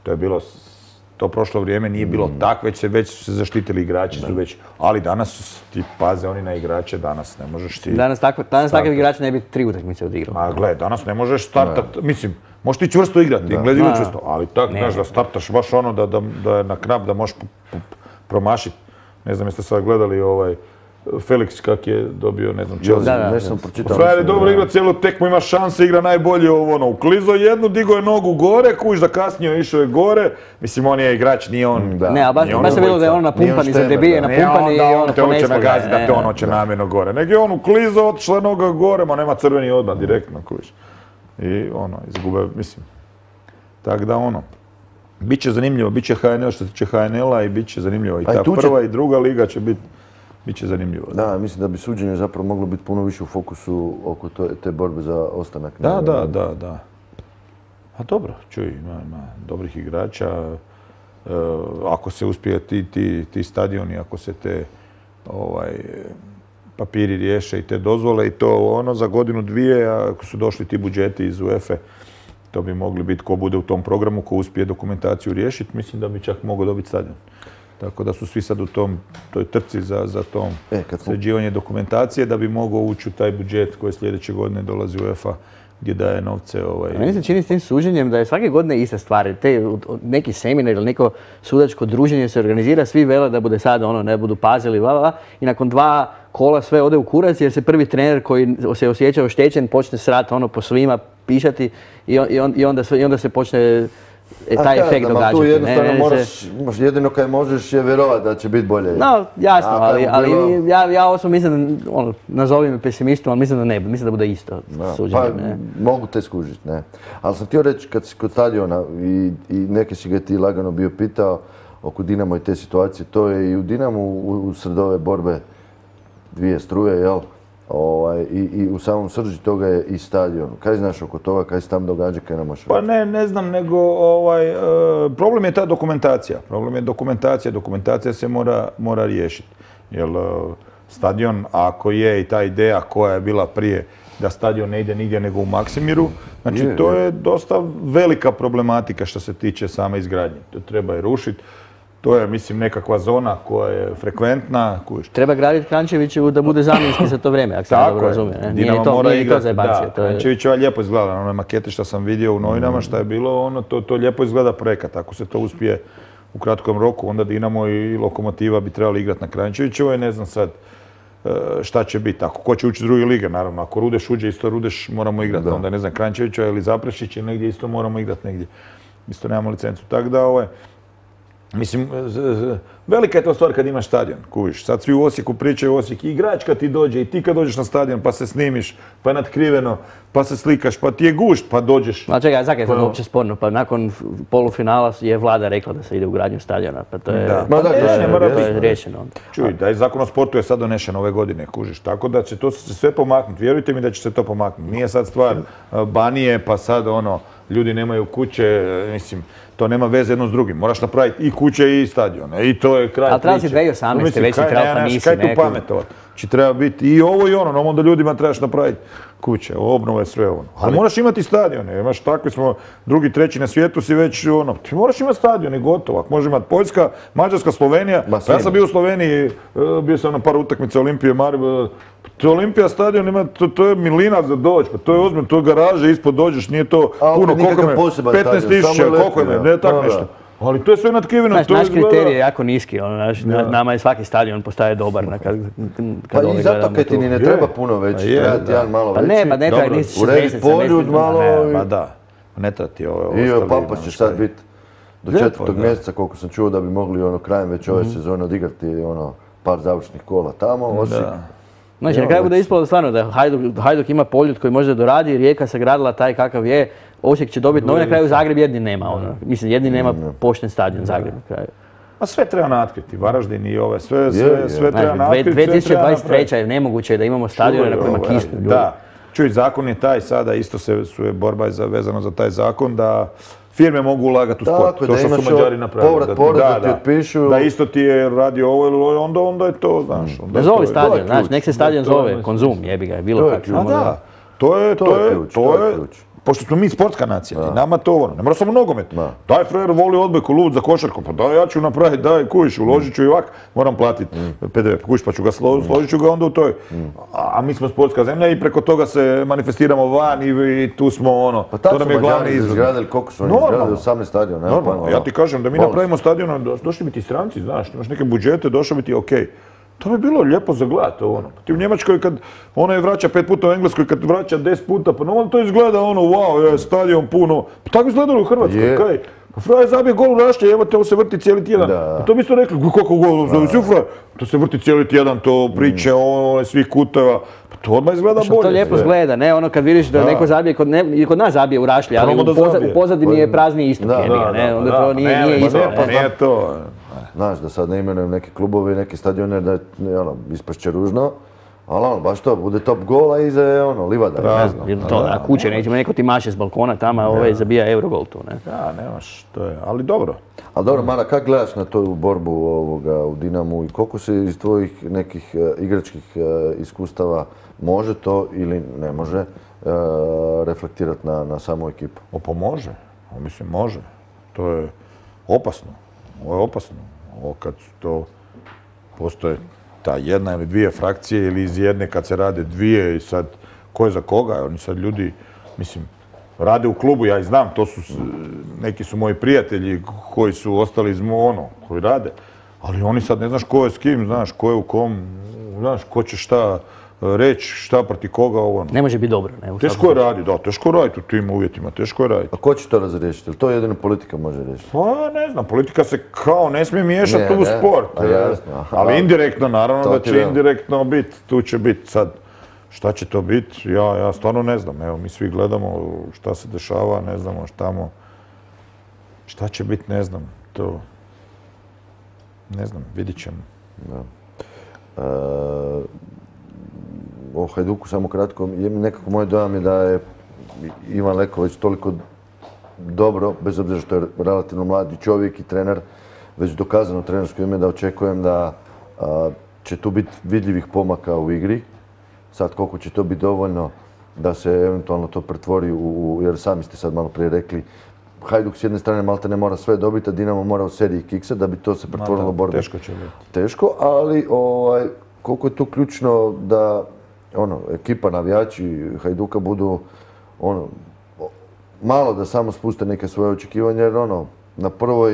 to prošlo vrijeme nije bilo tak, već se zaštitili igrači su već, ali danas ti paze oni na igrače, danas ne možeš ti... Danas takav igrač ne bi 3 utakmice odigrao. Ma gle, danas ne možeš startat, mislim, možeš ti čvrsto igrati, Englezi igraju čvrsto, ali tak, znaš, da startaš baš ono da je na knap, da možeš promašiti. Ne znam, jeste sad gledali Felix kak je dobio, ne znam, Chelsea. Ne sam pročitao. Frajer je dobro igrao cijelu tekmu, ima šanse, igra najbolje uklizo jednu, digo je nogu gore, kuš da kasnije išao je gore. Mislim, on je igrač, nije on... Ne, a baš se bilo da je on napumpan i za debije napumpan i ono te hoće nagaziti da te on hoće namjerno gore. Nego je on uklizo, otišla noga gore, ma nema crveni odmah direktno, kuš. I izgube, mislim. Tako da Biće zanimljivo, bit će HNL što se tiče HNL-a i bit će zanimljivo. I ta prva i druga liga će biti Biće zanimljivo. Da, mislim da bi suđenje zapravo moglo biti puno više u fokusu oko te borbe za ostanak. Da. A dobro, čuj, ima dobrih igrača. Ako se uspije ti stadioni, ako se te papiri riješe i te dozvole i to za godinu, dvije, ako su došli ti budžeti iz UEFA, to bi mogli biti ko bude u tom programu, ko uspije dokumentaciju riješiti, mislim da bi čak mogao dobiti stadion. Tako da su svi sad u toj trci za tom sređivanje dokumentacije da bi mogao ući u taj budžet koji sljedeće godine dolazi u UEFA gdje daje novce. Meni se čini s tim suđenjem da je svake godine ista stvar. Neki seminar ili neko sudačko druženje se organizira, svi vele da bude sad ne budu pazili, i nakon 2 kola sve ode u kurac jer se prvi trener koji se osjeća oštećen počne srati po svima, pišati i onda se počne taj efekt događati. Tu jednostavno jedino kaj možeš je vjerovati da će biti bolje. No, jasno, ali ja osobno mislim, nazovi me pesimistom, ali mislim da ne, mislim da bude isto suđenje. Pa mogu te skužiti, ne. Ali sam htio reći kad si kod stadiona i neke si ga ti lagano bio pitao oko Dinamo i te situacije, to je i u Dinamu u sred ove borbe 2 struje, jel? I u samom srži toga je i stadion. Kaj znaš oko toga, kaj se tam događa, kaj nam možeš reći? Pa ne znam, nego problem je ta dokumentacija. Dokumentacija se mora riješiti. Jer stadion, ako je i ta ideja koja je bila prije da stadion ne ide nigdje nego u Maksimiru, znači to je dosta velika problematika što se tiče same izgradnje. To treba je rušiti. To je, mislim, nekakva zona koja je frekventna. Treba graditi Kranjčevićevu da bude zamjenski za to vrijeme, ako sam dobro razumio. Dinamo mora igrati, da. Kranjčevićeva lijepo izgleda, one makete što sam vidio u novinama, što je bilo, to lijepo izgleda projekat. Ako se to uspije u kratkom roku, onda Dinamo i Lokomotiva bi trebali igrati na Kranjčevićevoj, ne znam sad šta će biti. Ako ko će ući iz druge lige, naravno, ako Rudeš uđe, isto Rudeš moramo igrati, onda ne znam, Kranjčevićeva ili Zaprešić ili negdje isto moramo igrati negdje. Isto nemamo licencu. Tako da, mislim, velika je to stvar kad imaš stadion, kuviš. Sad svi u Osijeku pričaju Osijek, i igrač kad ti dođe, i ti kad dođeš na stadion, pa se snimiš, pa je natkriveno, pa se slikaš, pa ti je gušt, pa dođeš. Ma čekaj, zakaj je to uopće sporno? Pa nakon polufinala je vlada rekla da se ide u gradnju stadiona, pa to je riješeno. Čuj, da je Zakon o sportu je sad donešen ove godine, kužiš, tako da će to se sve pomaknuti, vjerujte mi da će se to pomaknuti. Nije sad stvar Banije, pa sad ljudi nemaju kuće, mislim, to nema veze jedno s drugim. Moraš napraviti i kuće i stadione. I to je kraj priče. Ali treba si 2018. već si trebao pa nisi neko. Kaj tu pametovat? Znači treba biti i ovo i ono, normalno da ljudima trebaš napraviti kuće, obnove, sve ono. Ali moraš imati stadione, imaš takvi smo, drugi, treći na svijetu si već ti moraš imati stadione, gotovo. Može imati Poljska, Mađarska, Slovenija. Ja sam bio u Sloveniji, bio sam na par utakmica Olimpije, Maribor. To je Olimpija stadion, to je milina za doći, to je ozbiljno, to je garaže, ispod dođeš, nije to puno, koliko me, 15.000, koliko me, ne tako nešto. Ali to je sve natkriveno. Naš kriterij je jako niski, nama je svaki stadion postaje dobar. Pa i zato kaj ti ni ne treba puno veći, treba ti jedan malo veći. Pa ne, ne treba nisi 60, urediti poljud malo. Ma da, ne treba ti ovo ostali. I Papa će sad biti do 4. mjeseca, koliko sam čuo da bi mogli krajem već ove sezone odigrati par završnih kola tamo, Osijek. Znači, na kraju bude ispalo stvarno da Hajduk ima Poljud koji može doradi, Rijeka se gradila taj kakav je, Osijek će dobiti novi, na kraju Zagreb jedni nema. Mislim, jedni nema pošten stadion Zagreb na kraju. A sve treba natkriti, Varaždin i ove, sve treba natkriti. 2023. je nemoguće da imamo stadione na kojima kisnu ljudi. Da, čuj, zakon je taj sada, isto je borba vezano za taj zakon da firme mogu ulagati u sport, to što su Mađari napravili. Povrat poreza ti otpišu. Da isto ti je radio ovo ili ovo, onda je to, znaš. Ne zovi stadion, znaš, nek se stadion zove Konzum, jebi ga, bilo kako. A da, to je ključ. Pošto smo mi sportska nacija, i nama to ne mora samo nogomet. Daj frajer voli odbojku, lud za košarku, pa daj ja ću napraviti, daj kujiš, uložit ću i ovak, moram platiti PDV, kujiš pa ću ga složit ću ga onda u toj. A mi smo sportska zemlja i preko toga se manifestiramo van i tu smo Pa tako su Mađari izgradili, koliko su oni izgradili, 18 stadiona. Normalno, ja ti kažem da mi napravimo stadion, došli bi ti stranci, znaš, imaš neke budžete, došlo bi ti okej. To bi bilo lijepo za gledat, Ti u Njemačkoj kad je vraća 5 puta, u Engleskoj kad vraća 10 puta, pa normalno to izgleda wow, stadion puno. Pa tako izgledalo u Hrvatskoj, kaj? Pa frajer zabije gol u Rašlje, evo te ovo se vrti cijeli tjedan. Pa to bi isto rekli, koliko gol zove si frajer? To se vrti cijeli tjedan, to priče, svih kuteva. Pa to odmah izgleda bolje. To lijepo izgleda, ne? Kad vidiš da neko zabije, i kod nas zabije u Rašlje, ali u pozadini je prazni istok, ne? Onda to nije isto. Nije to. Znaš, da sad ne imenujem neke klubove i neke stadione, da ispašće ružno, ali baš to, bude top gola i iza livada. Na kuće nećemo, neko ti maše s balkona tamo, zabija Eurogol tu, ne? Da, nemaš, to je, ali dobro. Ali dobro, Mara, kako gledaš na tu borbu u Dinamu i koliko se iz tvojih nekih igračkih iskustava može to ili ne može reflektirati na samu ekipu? Pa može, mislim može. To je opasno. Ovo je opasno. Ovo kad to postoje ta jedna ili dvije frakcije ili iz jedne kad se rade dvije i sad ko je za koga? Oni sad ljudi, mislim, rade u klubu, ja ih znam, to su, neki su moji prijatelji koji su ostali iz koji rade, ali oni sad ne znaš ko je s kim, znaš, ko je u kom, znaš, ko će šta reći, šta proti koga, Ne može biti dobro, ne? Teško je raditi, teško je raditi u tim uvjetima, teško je raditi. A ko će to razriješiti? Ili to jedino politika može riješiti? Pa ne znam, politika se kao ne smije miješati u sport. Ali indirektno, naravno da će indirektno biti, tu će biti sad. Šta će to biti? Ja stvarno ne znam. Evo, mi svi gledamo šta se dešava, ne znamo šta će biti, ne znam. To, ne znam, vidit ćemo. O Hajduku samo kratko, nekako moj dojam je da je Ivan Leko već toliko dobro, bez obzira što je relativno mladi čovjek i trener, već dokazano trenersko ime da očekujem da će tu biti vidljivih pomaka u igri. Sad koliko će to biti dovoljno da se eventualno to pretvori jer sami ste sad malo prije rekli, Hajduk s jedne strane malte ne mora sve dobiti, a Dinamo mora u seriji kiksa da bi to se pretvorilo u borbu. Teško će biti. Teško, ali koliko je tu ključno da ekipa, navijači Hajduka budu malo da samo spuste neke svoje očekivanja, jer na prvoj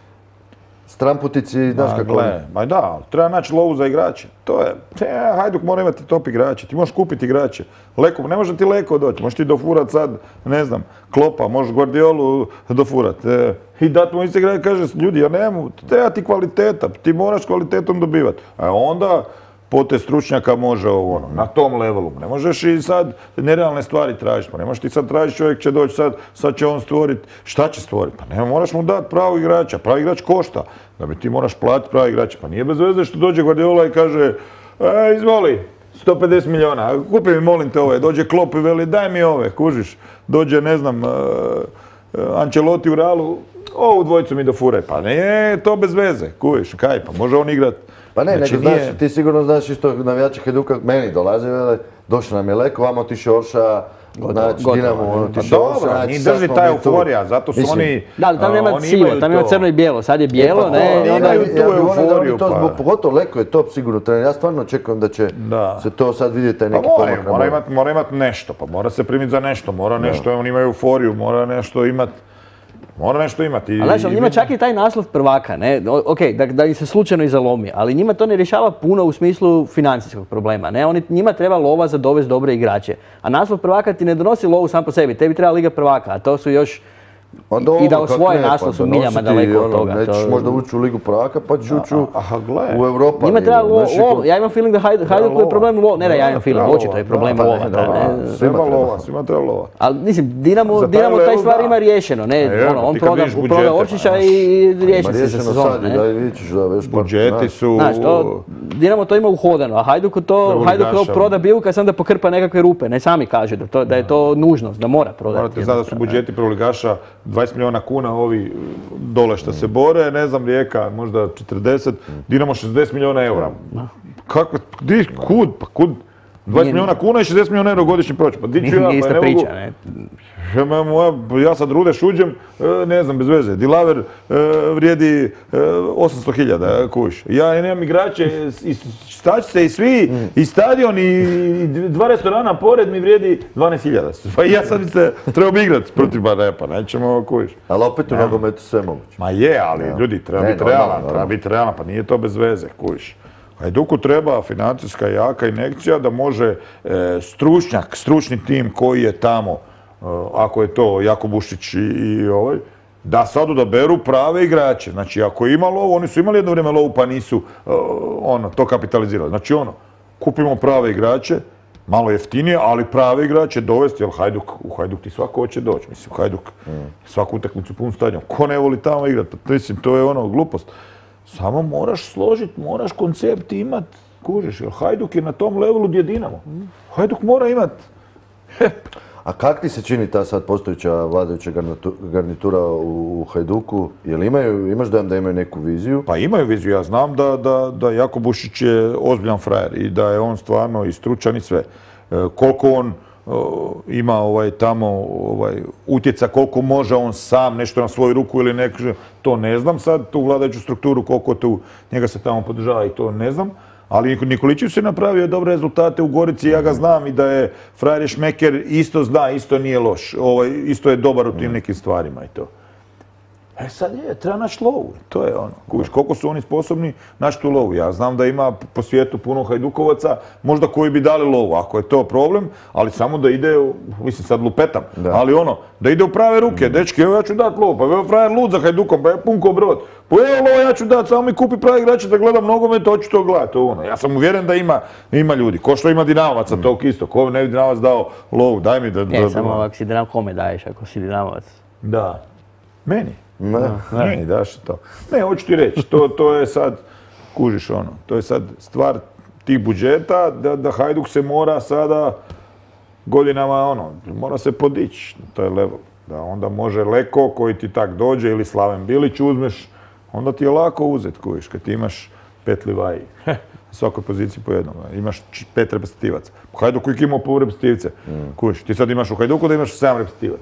stramputici, znaš kako... Ma da, treba naći lovu za igrače. Hajduk mora imati top igrače, ti možeš kupiti igrače. Ne može ti Leko doći, možeš ti dofurat sad, ne znam, Klopa, možeš Guardiolu dofurat. I dat mu isti igrač, kaže, ljudi, ja nemam, treba ti kvaliteta, ti moraš kvalitetom dobivati. A onda potez stručnjaka može na tom levelu. Ne možeš i sad nerealne stvari tražiti. Pa ne možeš ti sad tražiti, čovjek će doći sad će on stvoriti. Šta će stvoriti? Pa ne, moraš mu dati pravog igrača. Pravi igrač košta. Da bi ti moraš platiti pravi igrača. Pa nije bez veze što dođe Guardiola i kaže izvoli, 150 milijuna, kupi mi molim te ove. Dođe Klopp i veli daj mi ove, kužiš. Dođe, ne znam, Ancelotti u Realu, ovu dvojicu mi dofuraj. Pa nije to bez veze, kužiš. Kaj, pa može on igrati. Pa ne, nego znaš, ti sigurno znaš isto navijača Hajduka, meni dolazi, došao nam je Leko, vamo otišao Orša, znači Dinamo, otišao Orša. Dobro, njih drži ta euforija, zato su oni... Da, ali tam nema sivo, tam ima crno i bijelo, sad je bijelo, ne? Imaju tu euforiju, pa... Pogotovo Leko je top sigurno trener, ja stvarno očekujem da će se to sad vidjeti, taj neki pomak. Mora imati nešto, pa mora se primiti za nešto, mora nešto, on ima euforiju, mora nešto imati. Mora nešto imati. Ali znaš, njima čak i taj naslov prvaka, ne? Ok, da ih se slučajno i zalomi, ali njima to ne rješava puno u smislu financijskog problema, ne? Njima treba lova za dovesti dobre igrače. A naslov prvaka ti ne donosi lovu sam po sebi, tebi treba Liga prvaka, a to su još... I da osvoje naslov su miljama daleko od toga. Nećeš možda ući u Ligu prvaka, pa ćeš ući u Europa. Njima treba lov, ja imam feeling da Hajduk je problem lova. Ne, ja imam feeling, očito je problem lova. Svima treba lova. Ali mislim, Dinamo taj stvar ima riješeno, ne? On proda Oršića i riješi se za sezonu. Budžeti su... Znaš, Dinamo to ima uhodano, a Hajduk to proda Bilka, sam da pokrpa nekakve rupe. Ne, sami kaže da je to nužnost, da mora prodati. Morate znati da su budžeti prvoligaša 20 milijuna kuna ovi dole što se bore, ne znam, Rijeka možda 40, Dinamo 60 milijuna eura. Kako, kud, pa kud? 20 milijuna kuna i 60 milijuna eura godišnji proračun. Pa di ću ja, pa ne priča, ne? Ja sad Rudeš uđem, ne znam, bez veze. Dilaver vrijedi 800.000, kuš. Ja nemam igrače, stačice i svi, i stadion, i dva restorana pored mi vrijedi 12.000. Pa ja sad se trebam igrati protiv Barepa, nećemo kuš. Ali opet u nogometu sve moguće. Ma je, ali ljudi, treba biti realan, pa nije to bez veze, kuš. Hajduku treba financijska jaka injekcija da može stručni tim koji je tamo, ako je to Jakobušić i ovaj, da sad odaberu prave igrače. Znači, ako je ima lovu, oni su imali jedno vrijeme lovu pa nisu to kapitalizirali. Znači, kupimo prave igrače, malo jeftinije, ali prave igrače dovesti, jer u Hajduk ti svako hoće doći. Mislim, Hajduk svaku utakmicu pun stadion. Ko ne voli tamo igrati? Mislim, to je glupost. Samo moraš složiti, moraš koncept imati, kužiš, jer Hajduk je na tom levelu gdje Dinamo. Hajduk mora imati. A kak ti se čini ta sad postojeća vladajuća garnitura u Hajduku? Jel imaš dojam da imaju neku viziju? Pa imaju viziju, ja znam da Jakobušić je ozbiljan frajer i da je on stvarno i stručan i sve. Koliko on ima tamo utjeca, koliko može on sam nešto na svoju ruku ili neko, to ne znam sad, tu vladajuću strukturu, koliko tu njega se tamo podržava i to ne znam. Ali Nikolićić se napravio dobre rezultate u Gorici, ja ga znam i da je frajer šmeker, isto zna, isto nije loš, isto je dobar u tim nekim stvarima i to. Sad treba naći lovu, to je ono. Kuviš, koliko su oni sposobni naći tu lovu. Ja znam da ima po svijetu puno Hajdukovaca, možda koji bi dali lovu, ako je to problem, ali samo da ide, mislim sad lupetam, ali da ide u prave ruke. Dečki, evo ja ću dati lovu, pa evo frajer lud za Hajdukom, pa je punko brod. Pa evo lovu ja ću dati, samo mi kupi pravi igrače da gledam nogomet, hoću to gledati. Ja sam uvjeren da ima ljudi. Ko što ima Dinamovaca, tog isto. Ko ne bi Dinamac dao lovu, daj mi da... Samo ako si Dinamo, kome daješ ako si Dinamovac? Da. Meni. Ne, daš to. Ne, hoću ti reći, to je sad, kužiš to je sad stvar tih budžeta, da Hajduk se mora sada godinama, mora se podići, to je level. Da onda može Leko koji ti tak dođe ili Slaven Bilić uzmeš, onda ti je lako uzeti, kužiš, kad ti imaš 5 Livaji, na svakoj poziciji po jednom, imaš 5 reprezentativaca. U Hajduku ih imao po reprezentativce, kužiš, ti sad imaš u Hajduku da imaš 7 reprezentativaca.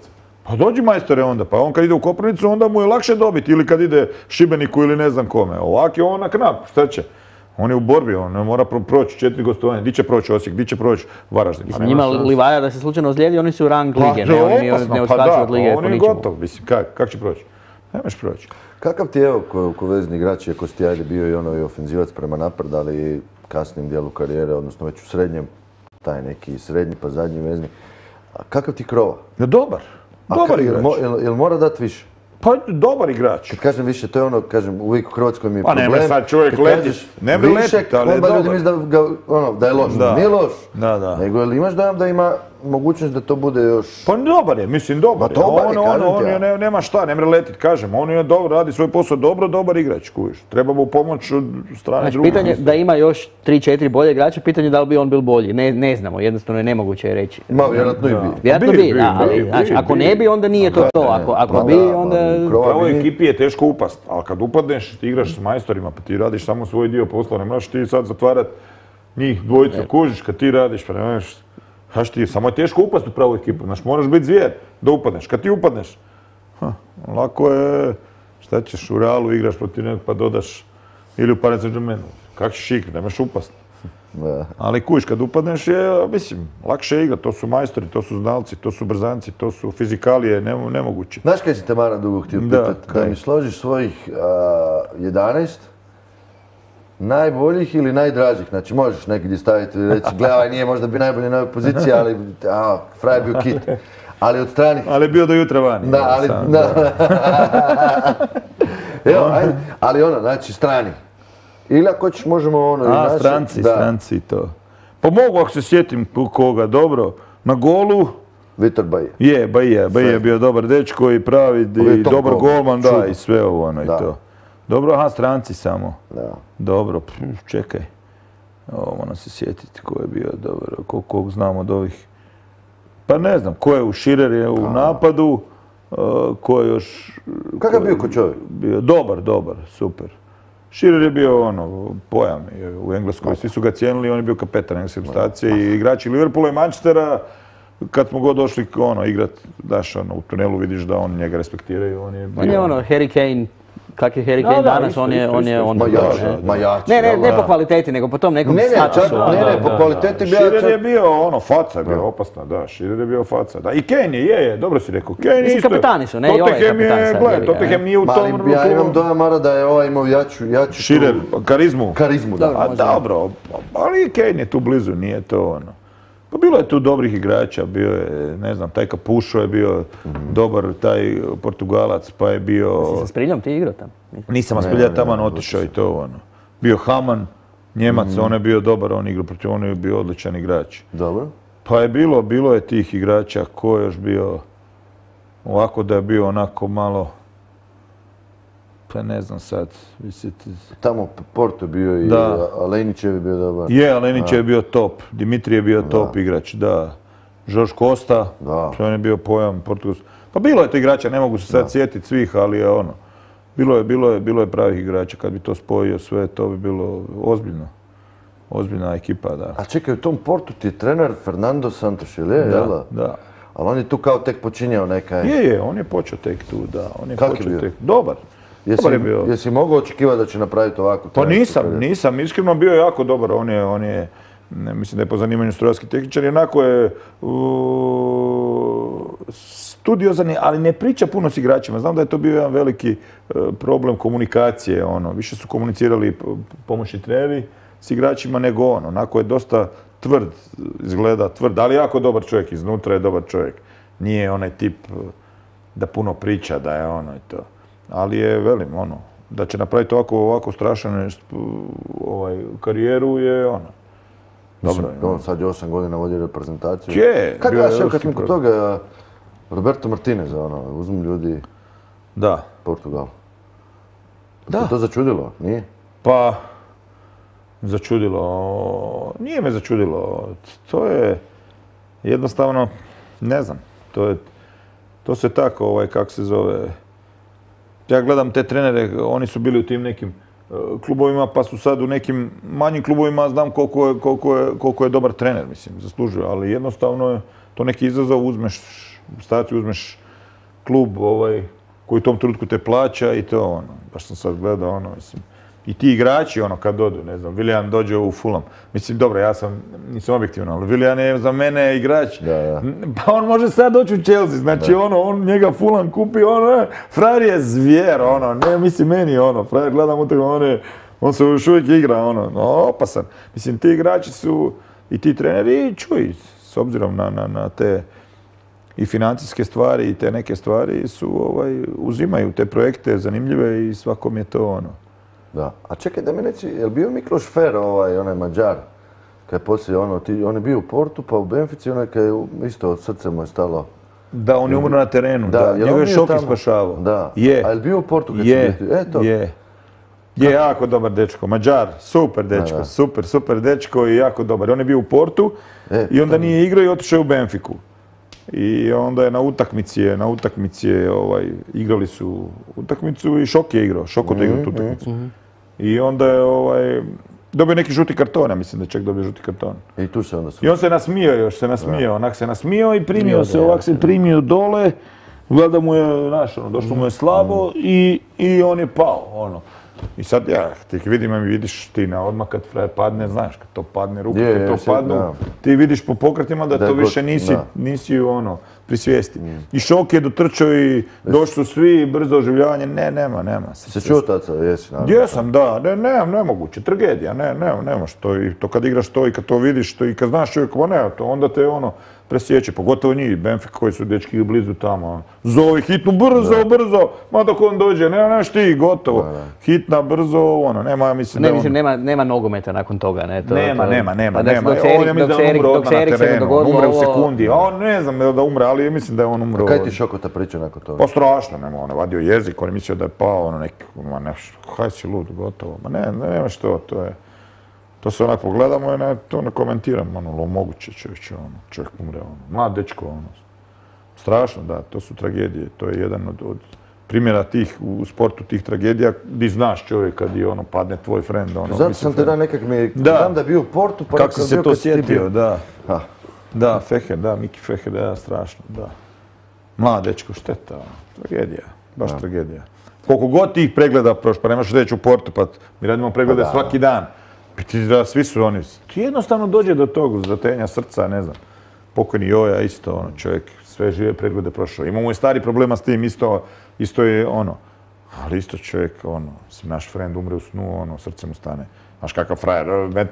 Pa dođi majstore onda, pa on kad ide u Koprivnicu onda mu je lakše dobiti ili kad ide Šibeniku ili ne znam kome. Ovak je on na knap, šta će? On je u borbi, on mora proći 4 gostovanja. Di će proći Osijek, di će proći Varaždin? Mislim, njima Livaja da se slučajno ozlijedi, oni su rang lige, ne, oni ne odskaču od lige po ničemu. On je gotov, mislim, kako će proći? Nemaš proći. Kakav ti je, evo, ko vezni igrač, ako si ti ajde bio i ono i ofenzivac prema napred, ali i kasnim dijelu karijere, odnosno već u srednjem, taj neki srednji pa zadnji vezni. A kakav ti krova? Ja, dobar. Dobar igrač. Jel mora dati više? Pa dobar igrač. Kad kažem više, to je ono, kažem, uvijek u Hrvatskoj mi je problem. Pa nema sad čovjek letiti. Ne bi letiti, ali je dobar. Ljudi misle da je loš. Nije loš. Da. Nego ili imaš dojam da ima mogućnost da to bude još... Pa dobar je, mislim dobar je. On nema šta, ne mre letiti, kažem. On je dobro, radi svoj posao dobro, dobar igrač, kuviš. Treba mu pomoć od strane drugog. Pitanje da ima još 3-4 bolje igrače, pitanje da li bi on bil bolji. Ne znamo, jednostavno je nemoguće je reći. Ma, vjerojatno i bi. Vjerojatno bi, da, ali ako ne bi, onda nije to to. Ako bi, onda... U ovoj ekipi je teško upast, ali kad upadneš, ti igraš s majstorima, pa ti radiš samo svoj dio posla, ne moraš ti sad zatvarat njih dvojicu, kužiš kad ti radiš, pa ne možeš... Samo je teško upast u pravu ekipu, znaš, moraš biti zvijer da upadneš. Kad ti upadneš, lako je, šta ćeš, u Realu igraš protiv nekog pa dodaš ili u Paris Saint-Germainu. Kak ćeš igrat, nemaš upast. Ali kužiš, kad upadneš je, mislim, lakše je igrat, to su majstori, to su znalci, to su brzanci, to su fizikalije, nemoguće. Znaš kaj si te Mara dugo htio pitati? Da mi složiš svojih 11 najboljih ili najdražih, znači možeš negdje staviti i reći, gledaj, nije možda bi najbolji na ovoj poziciji, ali fraj je bio kit. Ali od stranih... Ali je bio do jutra vani. Da, ali... Evo, ajde, ali ono, znači strani. Ili ako ćeš možemo ono i naši... Stranci to. Pa mogu ako se sjetim koga, dobro, na golu... Vitor Bajija. Je, Bajija je bio dobar dečko i pravi, i dobar golman, da, i sve ovo ono i to. Dobro, stranci samo. Da. Dobro, čekaj. Moram se sjetiti ko je bio dobar, kog znam od ovih. Pa ne znam, ko je u Širer je u napadu, ko je još... Kakav je bio ko čovjek? Dobar, super. Širer je bio pojam u Engleskoj, svi su ga cijenili, on je bio kapetan engleske reprezentacije i igrači Liverpoola i Manchestera. Kad smo god došli igrat, daš u tunelu vidiš da on njega respektiraju, on je bio... On je Harry Kane. Kak je Harry Kane danas, on je... Ne po kvaliteti, nego po tom nekom statusu. Ne, po kvaliteti bio... Širer je bio faca, je bio opasna, da, Širer je bio faca. Da, i Kane je, dobro si rekao, Kane isto. Kapetani su, ne, i ovaj kapetan sad. Gledaj, Tottenham nije u tom... Ja imam dojam, Mara, da je ovaj imao jaču... Širer, karizmu. Karizmu, da. A dobro, ali Kane je tu blizu, nije to ono. Pa bilo je tu dobrih igrača, bio je, ne znam, taj Kapušo je bio dobar, taj Portugalac, pa je bio... Si sa Spriljom ti igrao tamo? Nisam, a Sprilja taman otišao i to ono. Bio Haman, Njemac, on je bio dobar, on igrao protiv, on je bio odličan igrač. Dobro. Pa je bilo je tih igrača, ko je još bio ovako da je bio onako malo... Pa ne znam sad, mislite... Tamo Porto bio i Alenićev je bio dobar. Je, Alenićev je bio top, Dimitri je bio top igrač, da. Žorž Kosta, on je bio pojam portugalski. Pa bilo je to igrača, ne mogu se sad sjetiti svih, ali je ono. Bilo je pravih igrača, kad bi to spojio sve, to bi bilo ozbiljno. Ozbiljna ekipa, da. A čekaj, u tom Portu ti je trener Fernando Santos, ili je? Da. Ali on je tu kao tek počinjao nekaj... Je, on je počeo tek tu, da. Kak je bio? Dobar. Jesi mogao očekivati da će napraviti ovako? Pa nisam, iskreno bio jako dobar, on je, mislim da je po zanimanju strojarski tehničar, jednako je studiozan, ali ne priča puno s igračima. Znam da je to bio jedan veliki problem komunikacije, više su komunicirali pomoćni treneri s igračima nego onako je dosta tvrd, izgleda tvrd, ali jako dobar čovjek, iznutra je dobar čovjek. Nije onaj tip da puno priča, da je ono i to. Ali je, velim, da će napraviti ovako strašanu karijeru je Dobro, sad je 8 godina vodio reprezentaciju. Je, kako je kad smo kod toga, Roberto Martinez, uzmu ljudi Portugal. Da. To začudilo, nije? Pa, začudilo, nije me začudilo. To je jednostavno, ne znam, to se tako, kako se zove... Ja gledam te trenere, oni su bili u tim nekim klubovima, pa su sad u nekim manjim klubovima, znam koliko je dobar trener, mislim, zaslužuje, ali jednostavno je to neki izazov, uzmeš staciju, uzmeš klub koji u tom trenutku te plaća i to ono. Baš sam sad gledao ono, mislim. I ti igrači ono kad dođu, ne znam, Willian dođe u Fulham. Mislim, dobro, nisam objektivno, ali Willian je za mene igrač. Pa on može sad doći u Chelsea, znači on njega Fulham kupi, frajer je zvijer, ne, mislim, meni frajer, gledam on se još uvijek igra, opasan. Mislim, ti igrači su i ti treneri, čuj, s obzirom na te i financijske stvari i te neke stvari uzimaju te projekte zanimljive i svakom je to Da, a čekaj da mi reci, je li bio Mikloš Fer, onaj Mađar, kad je poslije on je bio u Portu, pa u Benfici, onaj kad je isto srce mu je stalo. Da, on je umro na terenu, da, njegov je Šoki spašavao. Da, je. A je li bio u Portu kad je bio? Je jako dobar dečko, Mađar, super dečko, super dečko i jako dobar. On je bio u Portu i onda nije igrao i otišao je u Benfiku. I onda je na utakmici igrali su utakmicu i Šok je igrao, Šoko to igrao tu utakmicu. I onda je dobio neki žuti karton, ja mislim da je čak dobio žuti karton. I tu se onda I on se nasmijao, onak se nasmijao i primio se, ovak se primio dole, gleda mu je, došlo mu je slabo i on je pao, I sad ti vidiš ti na odmah kad frajer padne, znaš, kad to padne ruke, kad to padnu, ti vidiš po pokretima da to više nisi pri svijesti. I Šok je dotrčao i došli su svi, brzo oživljavanje, nema. Se čuo taca, jesi naravno? Jesam, da, nemoguće, tragedija, nemaš to i to kad igraš to i kad to vidiš to i kad znaš čovjek, onda te presjeće, pogotovo njih, Benfica koji su dečki blizu tamo, zovi hitnu, brzo, ma dok on dođe, nemaš ti, gotovo, hitna, brzo, nema, ja mislim da mislim, nema nogometa nakon toga, ne? Nema, on je mislim da on umro odmah na terenu, umre u sekundi, a on ne znam da umre, ali ja mislim da je on umro. Kaj ti Šokota priča nakon toga? Pa strašno, on je vadio jezik, on je mislio da je pao, kaj si lud, gotovo, ma nema što, to je. To se onak pogledamo i to ne komentiram, moguće čovjek umre, mlad dečko, strašno, da, to su tragedije, to je jedan od primjera tih, u sportu tih tragedija, gdje znaš čovjek kad je padne tvoj friend, Zato sam te da nekak znam da je bio u Portu, pa kako si se to sjetio, da. Da, Feher, da, Miki Feher, da, strašno, da. Mlad dečko, šteta, tragedija, baš tragedija. Koliko god tih pregleda prošlo, pa nemaš reći u Portu, pa mi radimo preglede svaki dan. Svi su oni, ti jednostavno dođe do tog zatenja srca, ne znam. Pokojni Joja isto, čovjek sve žive preglede prošao. Imamo i stari problema s tim, isto je ali isto čovjek, naš friend umre u snu, srce mu stane. Znaš kakav frajer,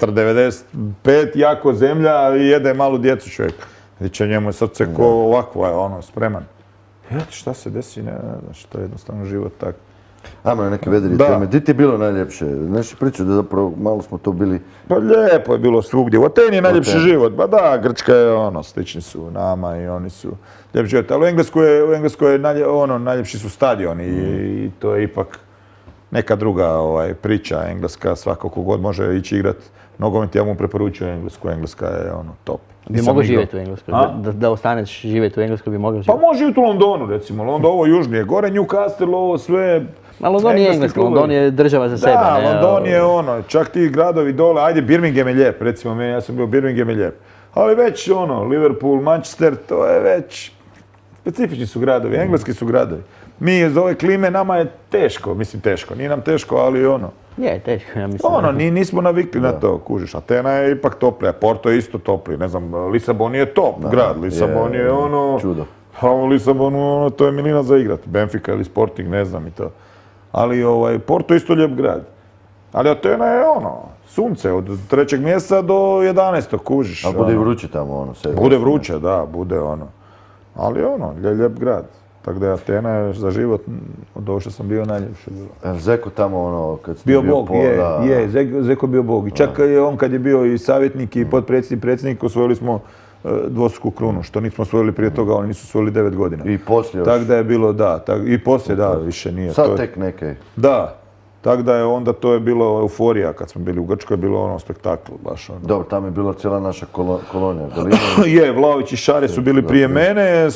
1,95 m, jako zemlja i jede malu djecu čovjek. Znači njemu je srce ko ovakvo, spreman. Šta se desi, ne znaš, to je jednostavno život tak. Ajmo na neke vedrije teme. Di ti je bilo najljepše? Nešto priču da zapravo malo smo to bili... Pa lijepo je bilo svugdje. U Ateni je najljepši život. Pa da, Grčka je slični su nama i oni su ljepši život. Ali u Engleskoj je najljepši su stadioni i to je ipak neka druga priča. Engleska, svako kogod može ići igrati nogomet, ja mu preporučujem Englesku. Engleska je top. Bi mogao živjeti u Engleskoj? Da ostaneš živjeti u Engleskoj bi mogao živjeti? Pa može živjeti u Londonu recimo. Ovo južnije, gore Newcastle, ovo sve... A London nije Engleska, London je država za sebe. Da, London je čak ti gradovi dole, ajde Birmingham je lijep, recimo ja sam bio Birmingham je lijep. Ali već Liverpool, Manchester, to je već, specifični su gradovi, engleski su gradovi. Mi iz ove klime, nama je teško, nije nam teško, ali Je, teško, ja mislim. Nismo navikli na to, kužiš. Atena je ipak toplija, Porto je isto topliji, ne znam, Lisabon je top grad, Lisabon je čudo. A u Lisabonu to je milina za igrat, Benfica ili Sporting, ne znam i to. Ali Porto je isto lijep grad. Ali Atena je sunce od 3. mjeseca do 11. kužiš. Ali bude i vruće tamo Bude vruće, da, bude Ali lijep grad. Tako da je Atena za život, od ovo što sam bio najljepše bilo. Zeko tamo kad ste bio Bog, Zeko bio Bog. I čak je on kad je bio i savjetnik i potpredsjednik, predsjednik, osvojili smo dvostruku krunu, što nismo osvojili prije toga, oni nisu osvojili 9 godina. I poslije još. Tako da je bilo, i poslije, više nije. Sad tek neke. Da, tako da je onda to je bilo euforija, kad smo bili u Grčkoj, je bilo spektakl, baš Dobro, tamo je bila cijela naša kolonija. Je, Vlaović i Šare su bili prije mene,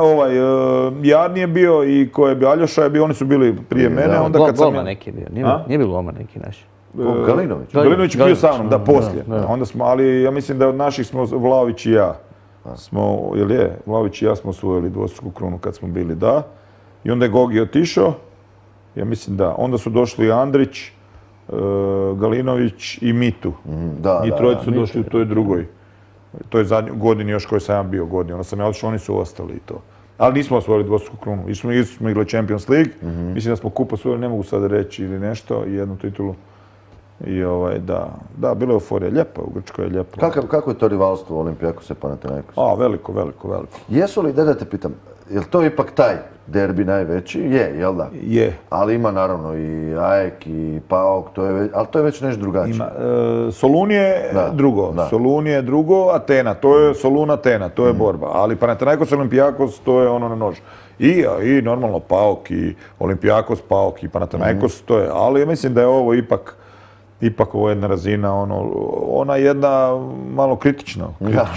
Jarni je bio i ko je bio, Aljoša je bio, oni su bili prije mene, onda kad sam... Golman neki je bio, nije bilo Golman neki naš. Galinović? Galinović je bio sa mnom, da, poslije. Onda smo, ali ja mislim da od naših smo Vlaović i ja. Vlaović i ja smo osvojili dvostruku krunu kad smo bili, da. I onda je Gogi otišao, ja mislim da. Onda su došli Andrić, Galinović i Mitu. I trojica su došli u toj drugoj. To je zadnjoj godini još koji sam ja bio godini. Onda sam ja otišao, oni su ostali i to. Ali nismo osvojili dvostruku krunu. Smo igrali Champions League. Mislim da smo kup osvojili, ne mogu sad reći ili nešto, i jednu titulu. I da, bilo je euforija. Lijepo je, u Grčkoj je lijepo. Kako je to rivalstvo u Olimpijakosu i Panathinaikosu? Veliko. Jesu li, da te pitam, je li to ipak taj derbi najveći? Je, jel da? Je. Ali ima naravno i AEK i PAOK, ali to je već nešto drugačije. Solun je drugo. Solun je drugo, Atena. To je Solun Atena, to je borba. Ali Panathinaikos i Olimpijakos, to je ono na nož. I normalno PAOK i Olimpijakos, PAOK i Panathinaikos, to je. Ali ja mislim da je ovo ipak ovo jedna razina, ona jedna malo kritično,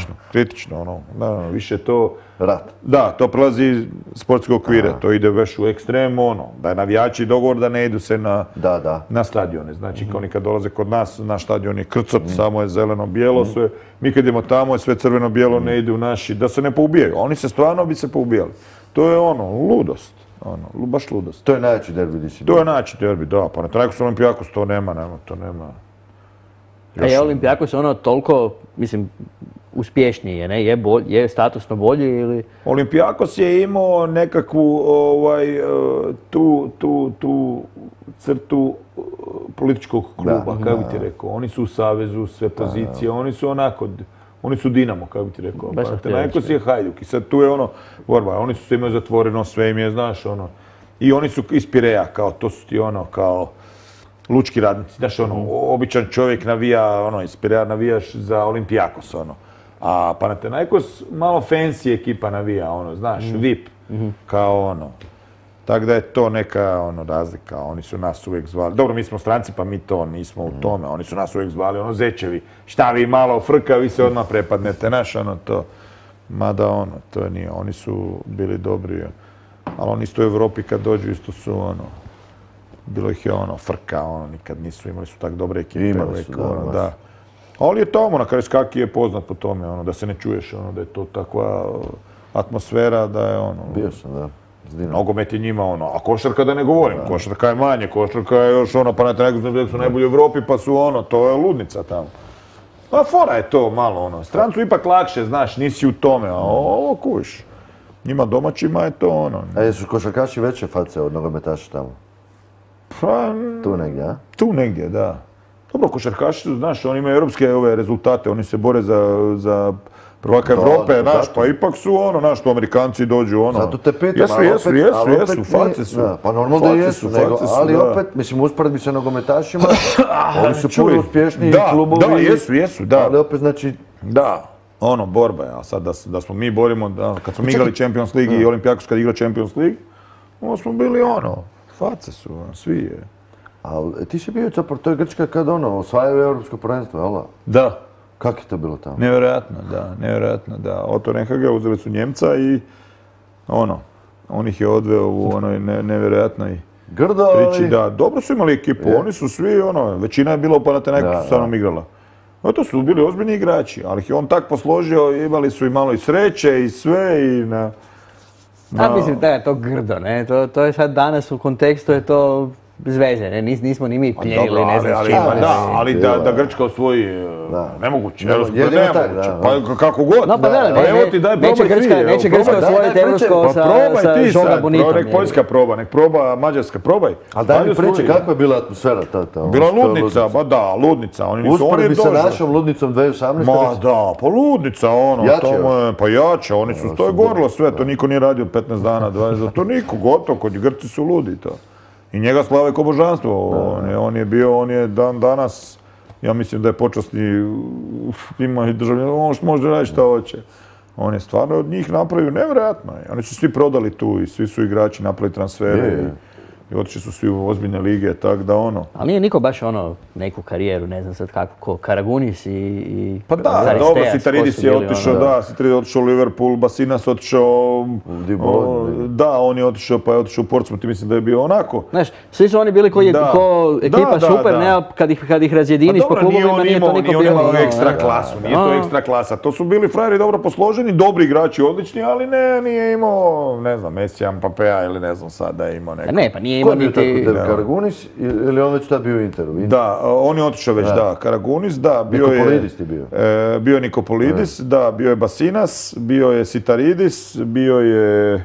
više to... Rat. Da, to prelazi sportske okvire, to ide već u ekstrem, da je navijači dogovor da ne idu se na stadione. Znači, kao oni kad dolaze kod nas, naš stadion je krcat, samo je zeleno-bijelo, sve. Mi kad idemo tamo je sve crveno-bijelo, ne ide u naši, da se ne poubijaju. Oni se stvarno bi se poubijali. To je ludost. Baš ludost. To je najveći derbi gdje si bio? To je najveći derbi, da. Panathinaikos, Olimpijakos, to nema. A je Olimpijakos toliko, mislim, uspješniji je, ne? Je statusno bolji ili... Olimpijakos je imao nekakvu tu crtu političkog kluba, kako bi ti rekao. Oni su u savezu, sve pozicije, oni su onako... Oni su Dinamo, kako bi ti rekao. Panathinaikos je Hajduk i sad tu je borba. Oni su se imali zatvoreno, sve im je, znaš, I oni su iz Pireja, kao, to su ti kao lučki radnici. Znaš, običan čovjek navija, iz Pireja navijaš za Olimpijakos, A Panathinaikos malo fancy ekipa navija, znaš, VIP, kao Tako da je to neka razlika, oni su nas uvijek zvali. Dobro, mi smo stranci pa mi to nismo u tome, oni su nas uvijek zvali, zečevi. Šta vi malo frka, vi se odmah prepadnete, naš to. Mada to nije, oni su bili dobri, ali oni isto u Evropi kad dođu isto su bilo ih je frka, nikad nisu, imali su tak dobre ekipe. Imali su, da. Ali je tamo, na kraju Skaki je poznat po tome, da se ne čuješ, da je to takva atmosfera, da je Bio sam, da. Nogomet je njima a košarka da ne govorim, košarka je manje, košarka je još Panathinaikos su najbolji u Evropi pa su to je ludnica tamo. A fora je to malo strancu ipak lakše, znaš, nisi u tome, a ovo kuš. Njima domaćima je to A jesu košarkaši veće face od nogometaša tamo? Pa... Tu negdje, a? Tu negdje, da. Dobro, košarkaši su, znaš, oni imaju europske rezultate, oni se bore za prvaka Evrope, znaš, pa ipak su znaš, tu Amerikanci dođu, Zato te pitam, jesu, face su. Pa normalno da jesu, ali opet, mislim, usporedbi sa nogometašima, oni su puno uspješniji klubovi. Da, jesu, da. Ali opet, znači... Da, borba je, a sad da smo mi borimo, kad smo igrali Champions League i Olimpijakos kad igra Champions League, onda smo bili face su, svi je. Ali ti si bio Copar, to je Grčka kad osvajaju europsko prvenstvo, jel da? Da. Kako je to bilo tamo? Nevjerojatno, da. Otto Rehhagel uzeli su Njemca i on ih je odveo u onoj nevjerojatnoj priči. Da, dobro su imali ekipu, oni su svi, većina je bila u Panathinaikosu sa mnom igrala. To su bili ozbiljni igrači, ali ih je on tak posložio, imali su i malo i sreće i sve i na... mislim da je to grdo, ne? To je sad danas u kontekstu je to bez veze, ne? Nismo ni mi pljenili, ne znam s čim. Ali da Grčka osvoji, nemoguće. Pa kako god. Neće Grčka osvojiti evropsko sa Žoga Bonitom. Nek Poljska proba, nek proba Mađarska, probaj. Ali daj mi priče, kakva je bila atmosfera? Bila ludnica, ba da, ludnica. Usporedbi sa našom ludnicom 2018. Ma da, pa ludnica, pa jače, oni su, to je gorilo sve, to niko nije radio 15 dana, 20, to niko, gotovo, kod Grci su ludi to. I njega slave ko božanstvo, on je dan danas, ja mislim da je počasni, ima i državljan, on može raditi šta hoće. On je stvarno od njih napravio nevjerojatno. Oni su svi prodali tu i svi su igrači napravili transfere. I otišli su svi u ozbiljne lige, tako da ono... Ali nije niko baš neku karijeru, ne znam sad kako, ko Karagunis i Pa da, dobro, Sitaridis je otišao, da, Sitaridis je otišao u Liverpool, Basinas otišao... Da, on je otišao, pa je otišao u Portsmouth, mislim da je bio onako. Znaš, svi su oni bili ko ekipa super, ne, kad ih razjediniš po klubovima, nije to niko bio... Nije on imao ekstra klasu, nije to ekstra klasa. To su bili frajeri dobro posloženi, dobri igrači, odlični, ali nije imao, ne znam, Mesija, Mpapea ili ne znam sad da je imao neko. Ne, pa nije imao niti... Ko je bio tako Karagunis ili on već tad bio u Interu? Da, on je otišao već, da, Karagunis, da, bio je... Nikopolidis ti bio? Bio je Nikopolidis, da, bio je Basinas, bio je Sitaridis, bio je...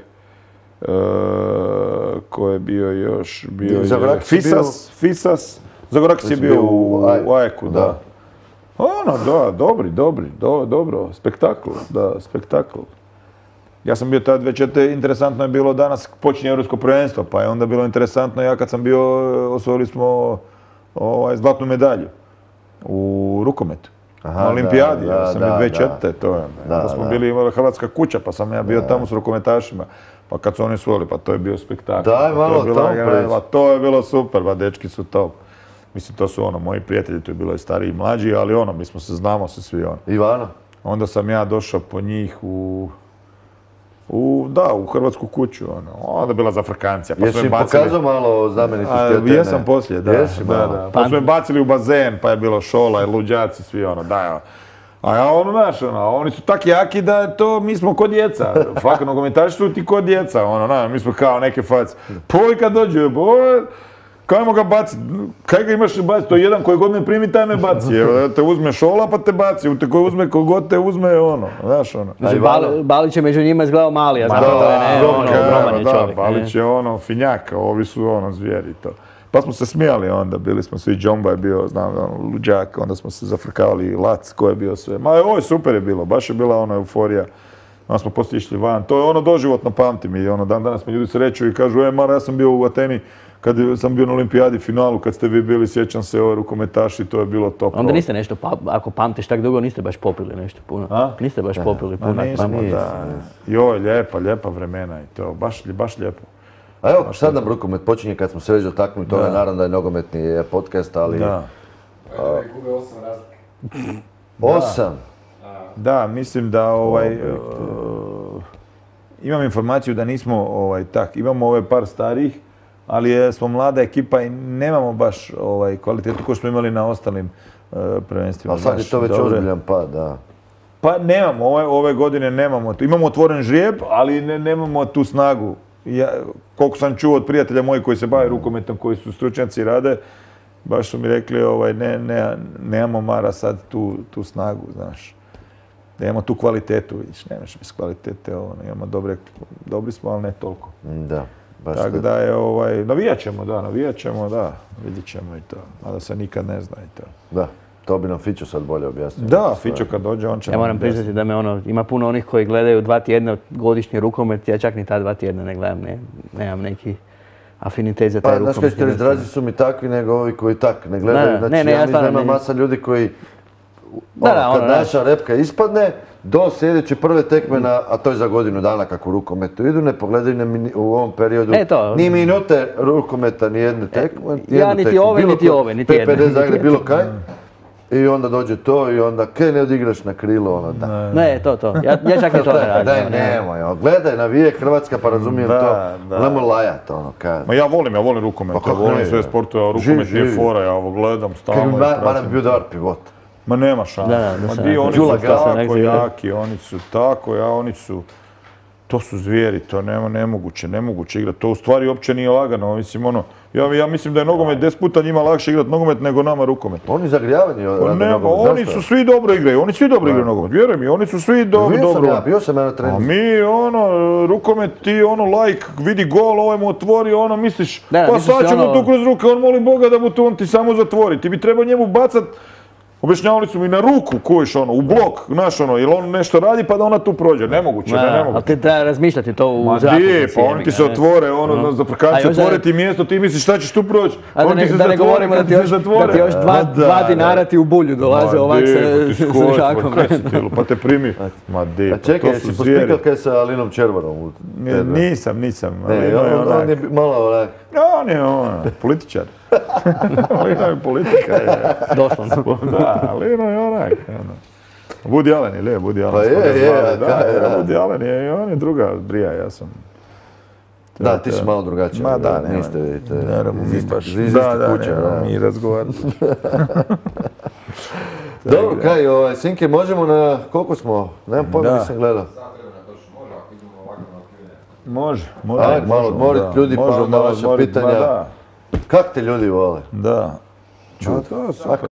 Ko je bio još? Bio je Fisas. Zagorakis je bio u Ajeku, da. Ono, da, dobro, spektakl. Ja sam bio tad već, interesantno je bilo danas počinje Europsko prvenstvo, pa je onda bilo interesantno, ja kad sam bio, osvojili smo zlatnu medalju u rukometu. Na olimpijadi, ja sam bio 2004. to je. Onda smo bili Hrvatska kuća, pa sam ja bio tamo s rukometašima. Pa kad su oni osvojili, pa to je bio spektakl. Daj malo to to je bilo super, ba dečki su top. Mislim, to su moji prijatelji, to je bilo i stariji i mlađi, ali mi smo se, znamo se svi Ivano? Onda sam ja došao po njih u Hrvatsku kuću, onda je bila za Frkancija. Jesi im pokazao malo znamenitosti od tebe? Jesam poslije, da. Pa smo je bacili u bazen, pa je bilo šola i luđaci, svi da. A ja znaš, oni su tak jaki da mi smo ko djeca. Fakat nogometaši su ti ko djeca, mi smo kao neke face. Poj kad dođe, kajmo ga baciti, kaj ga imaš baciti, to je jedan koji god me primi, taj me baci. Evo, te uzme šola pa te baci, te koji uzme, kogod te uzme, znaš Balić je među njima izgledao mali, a znam to je ogroman je čovjek. Balić je finjak, ovi su zvijeri to. Pa smo se smijali onda, bili smo svi, Džomba je bio, znam, luđak, onda smo se zafrkavali, Lac, ko je bio sve. Ma super je bilo, baš je bila euforija. Onda smo poslije išli van, to je doživotno pamtim i danas me ljudi sreću i kažu, Mara, ja sam bio u Ateni, kad sam bio na olimpijadi finalu, kad ste vi bili, sjećam se, rukometaši, to je bilo top. Onda niste nešto, ako pamtiš tak dugo, niste baš popili nešto puno. Niste baš popili puno. Nismo, da. Lijepa vremena i to, baš lijepo. A evo, sad nam rukomet počinje kad smo se već dotaknuli toga, naravno da je nogometni podcast, ali... Da. Gube 8 razlike. 8? Da, mislim da imam informaciju da nismo imamo ove par starijih, ali smo mlada ekipa i nemamo baš kvalitetu koju smo imali na ostalim prvenstvima. Ali sad je to već ozbiljan pad, da. Pa nemamo, ove godine nemamo. Imamo otvoren žrijeb, ali nemamo tu snagu. Koliko sam čuo od prijatelja mojih koji se bave rukometom, koji su stručnjaci i rade, baš su mi rekli, nemamo Mara sad tu snagu, znaš. Nemamo tu kvalitetu, vidiš, nemaš bez kvalitete, imamo dobri smo, ali ne toliko. Da, baš tako da je, navijat ćemo, vidit ćemo i to, mada se nikad ne zna i to. Da, to bi nam Fićo sad bolje objasnio. Da, Fićo kad dođe, on će nam... Ja moram priznati da me ima puno onih koji gledaju 2 tjedna godišnji rukomet, ja čak ni ta 2 tjedna ne gledam, nemam neki afinitet za taj rukomet. Pa, znaš kaj izrazi su mi takvi nego ovi koji tak ne gledaju, znači ja mislim da ima masa ljudi koji kad naša repka ispadne, do sljedeće prve tekme, a to je za godinu dana kako u rukometu idu, ne pogledaju u ovom periodu ni minute rukometa, ni jedne tekme. Ja niti ove, niti ove, niti jedne. PPD Zagreb, bilo kaj. I onda dođe to i onda kaj ne odigraš na krilo, da. Ne, to. Ja čak i to ne radim. Daj, nemoj, gledaj na vijek Hrvatska pa razumijem to. Nemo lajat, kaj. Ma ja volim rukomet, ja volim sve sportove, rukomet nije fora, ja ovo gledam stalno. Kaj bi bio dobar pivot. Ma nema šanse. Oni su tako jaki, oni su to su zvijeri, to nemoguće igrati. To u stvari uopće nije lagano, mislim ja mislim da je nogomet 10 puta njima lakše igrati nogomet nego nama rukomet. Oni zagrijavani rade nogomet, oni su svi dobro igraju, nogomet, vjeruj mi, oni su svi dobro. Bio sam ja na treningu. A mi rukomet ti vidi gol, ovaj mu otvori, misliš, pa sad ćemo tu kroz ruke, on moli Boga da mu to on ti samo zatvori. Ti bi trebao njemu bacat Objašnjavali su mi na ruku, kojiš ono, u blok, znaš ono, jel on nešto radi pa da ona tu prođe. Nemoguće, nemoguće. Ali ti treba razmišljati to u zraku. Pa oni ti se otvore, ono, za parkaciju otvore ti mjesto, ti misliš šta ćeš tu proći. Da ne govorimo da ti još 2 dinara ti u bulju dolaze ovak sa šakom. Pa te primi. Ma di, A čekaj, jesi pospikao kaj sa Alinom Červarom? Nisam. On je malo onak... On je političar. Lino je politika. Doslovno. Da, Lino je onak. Woody Allen je lijep, Woody Allen. Pa je. Woody Allen je, on je druga brija, ja sam. Da, ti si malo drugačiji. Ma da, niste, vidite. mi baš. Iz iste kuće. Mi razgovarati. Dobro, kaj, Sinke, možemo na... Koliko smo? Nemam pojma, nisam gledao. Može. Ajde, malo odmoriti ljudi, pa onda vaša pitanja. Kak te ljudi vole? Da. Čuo.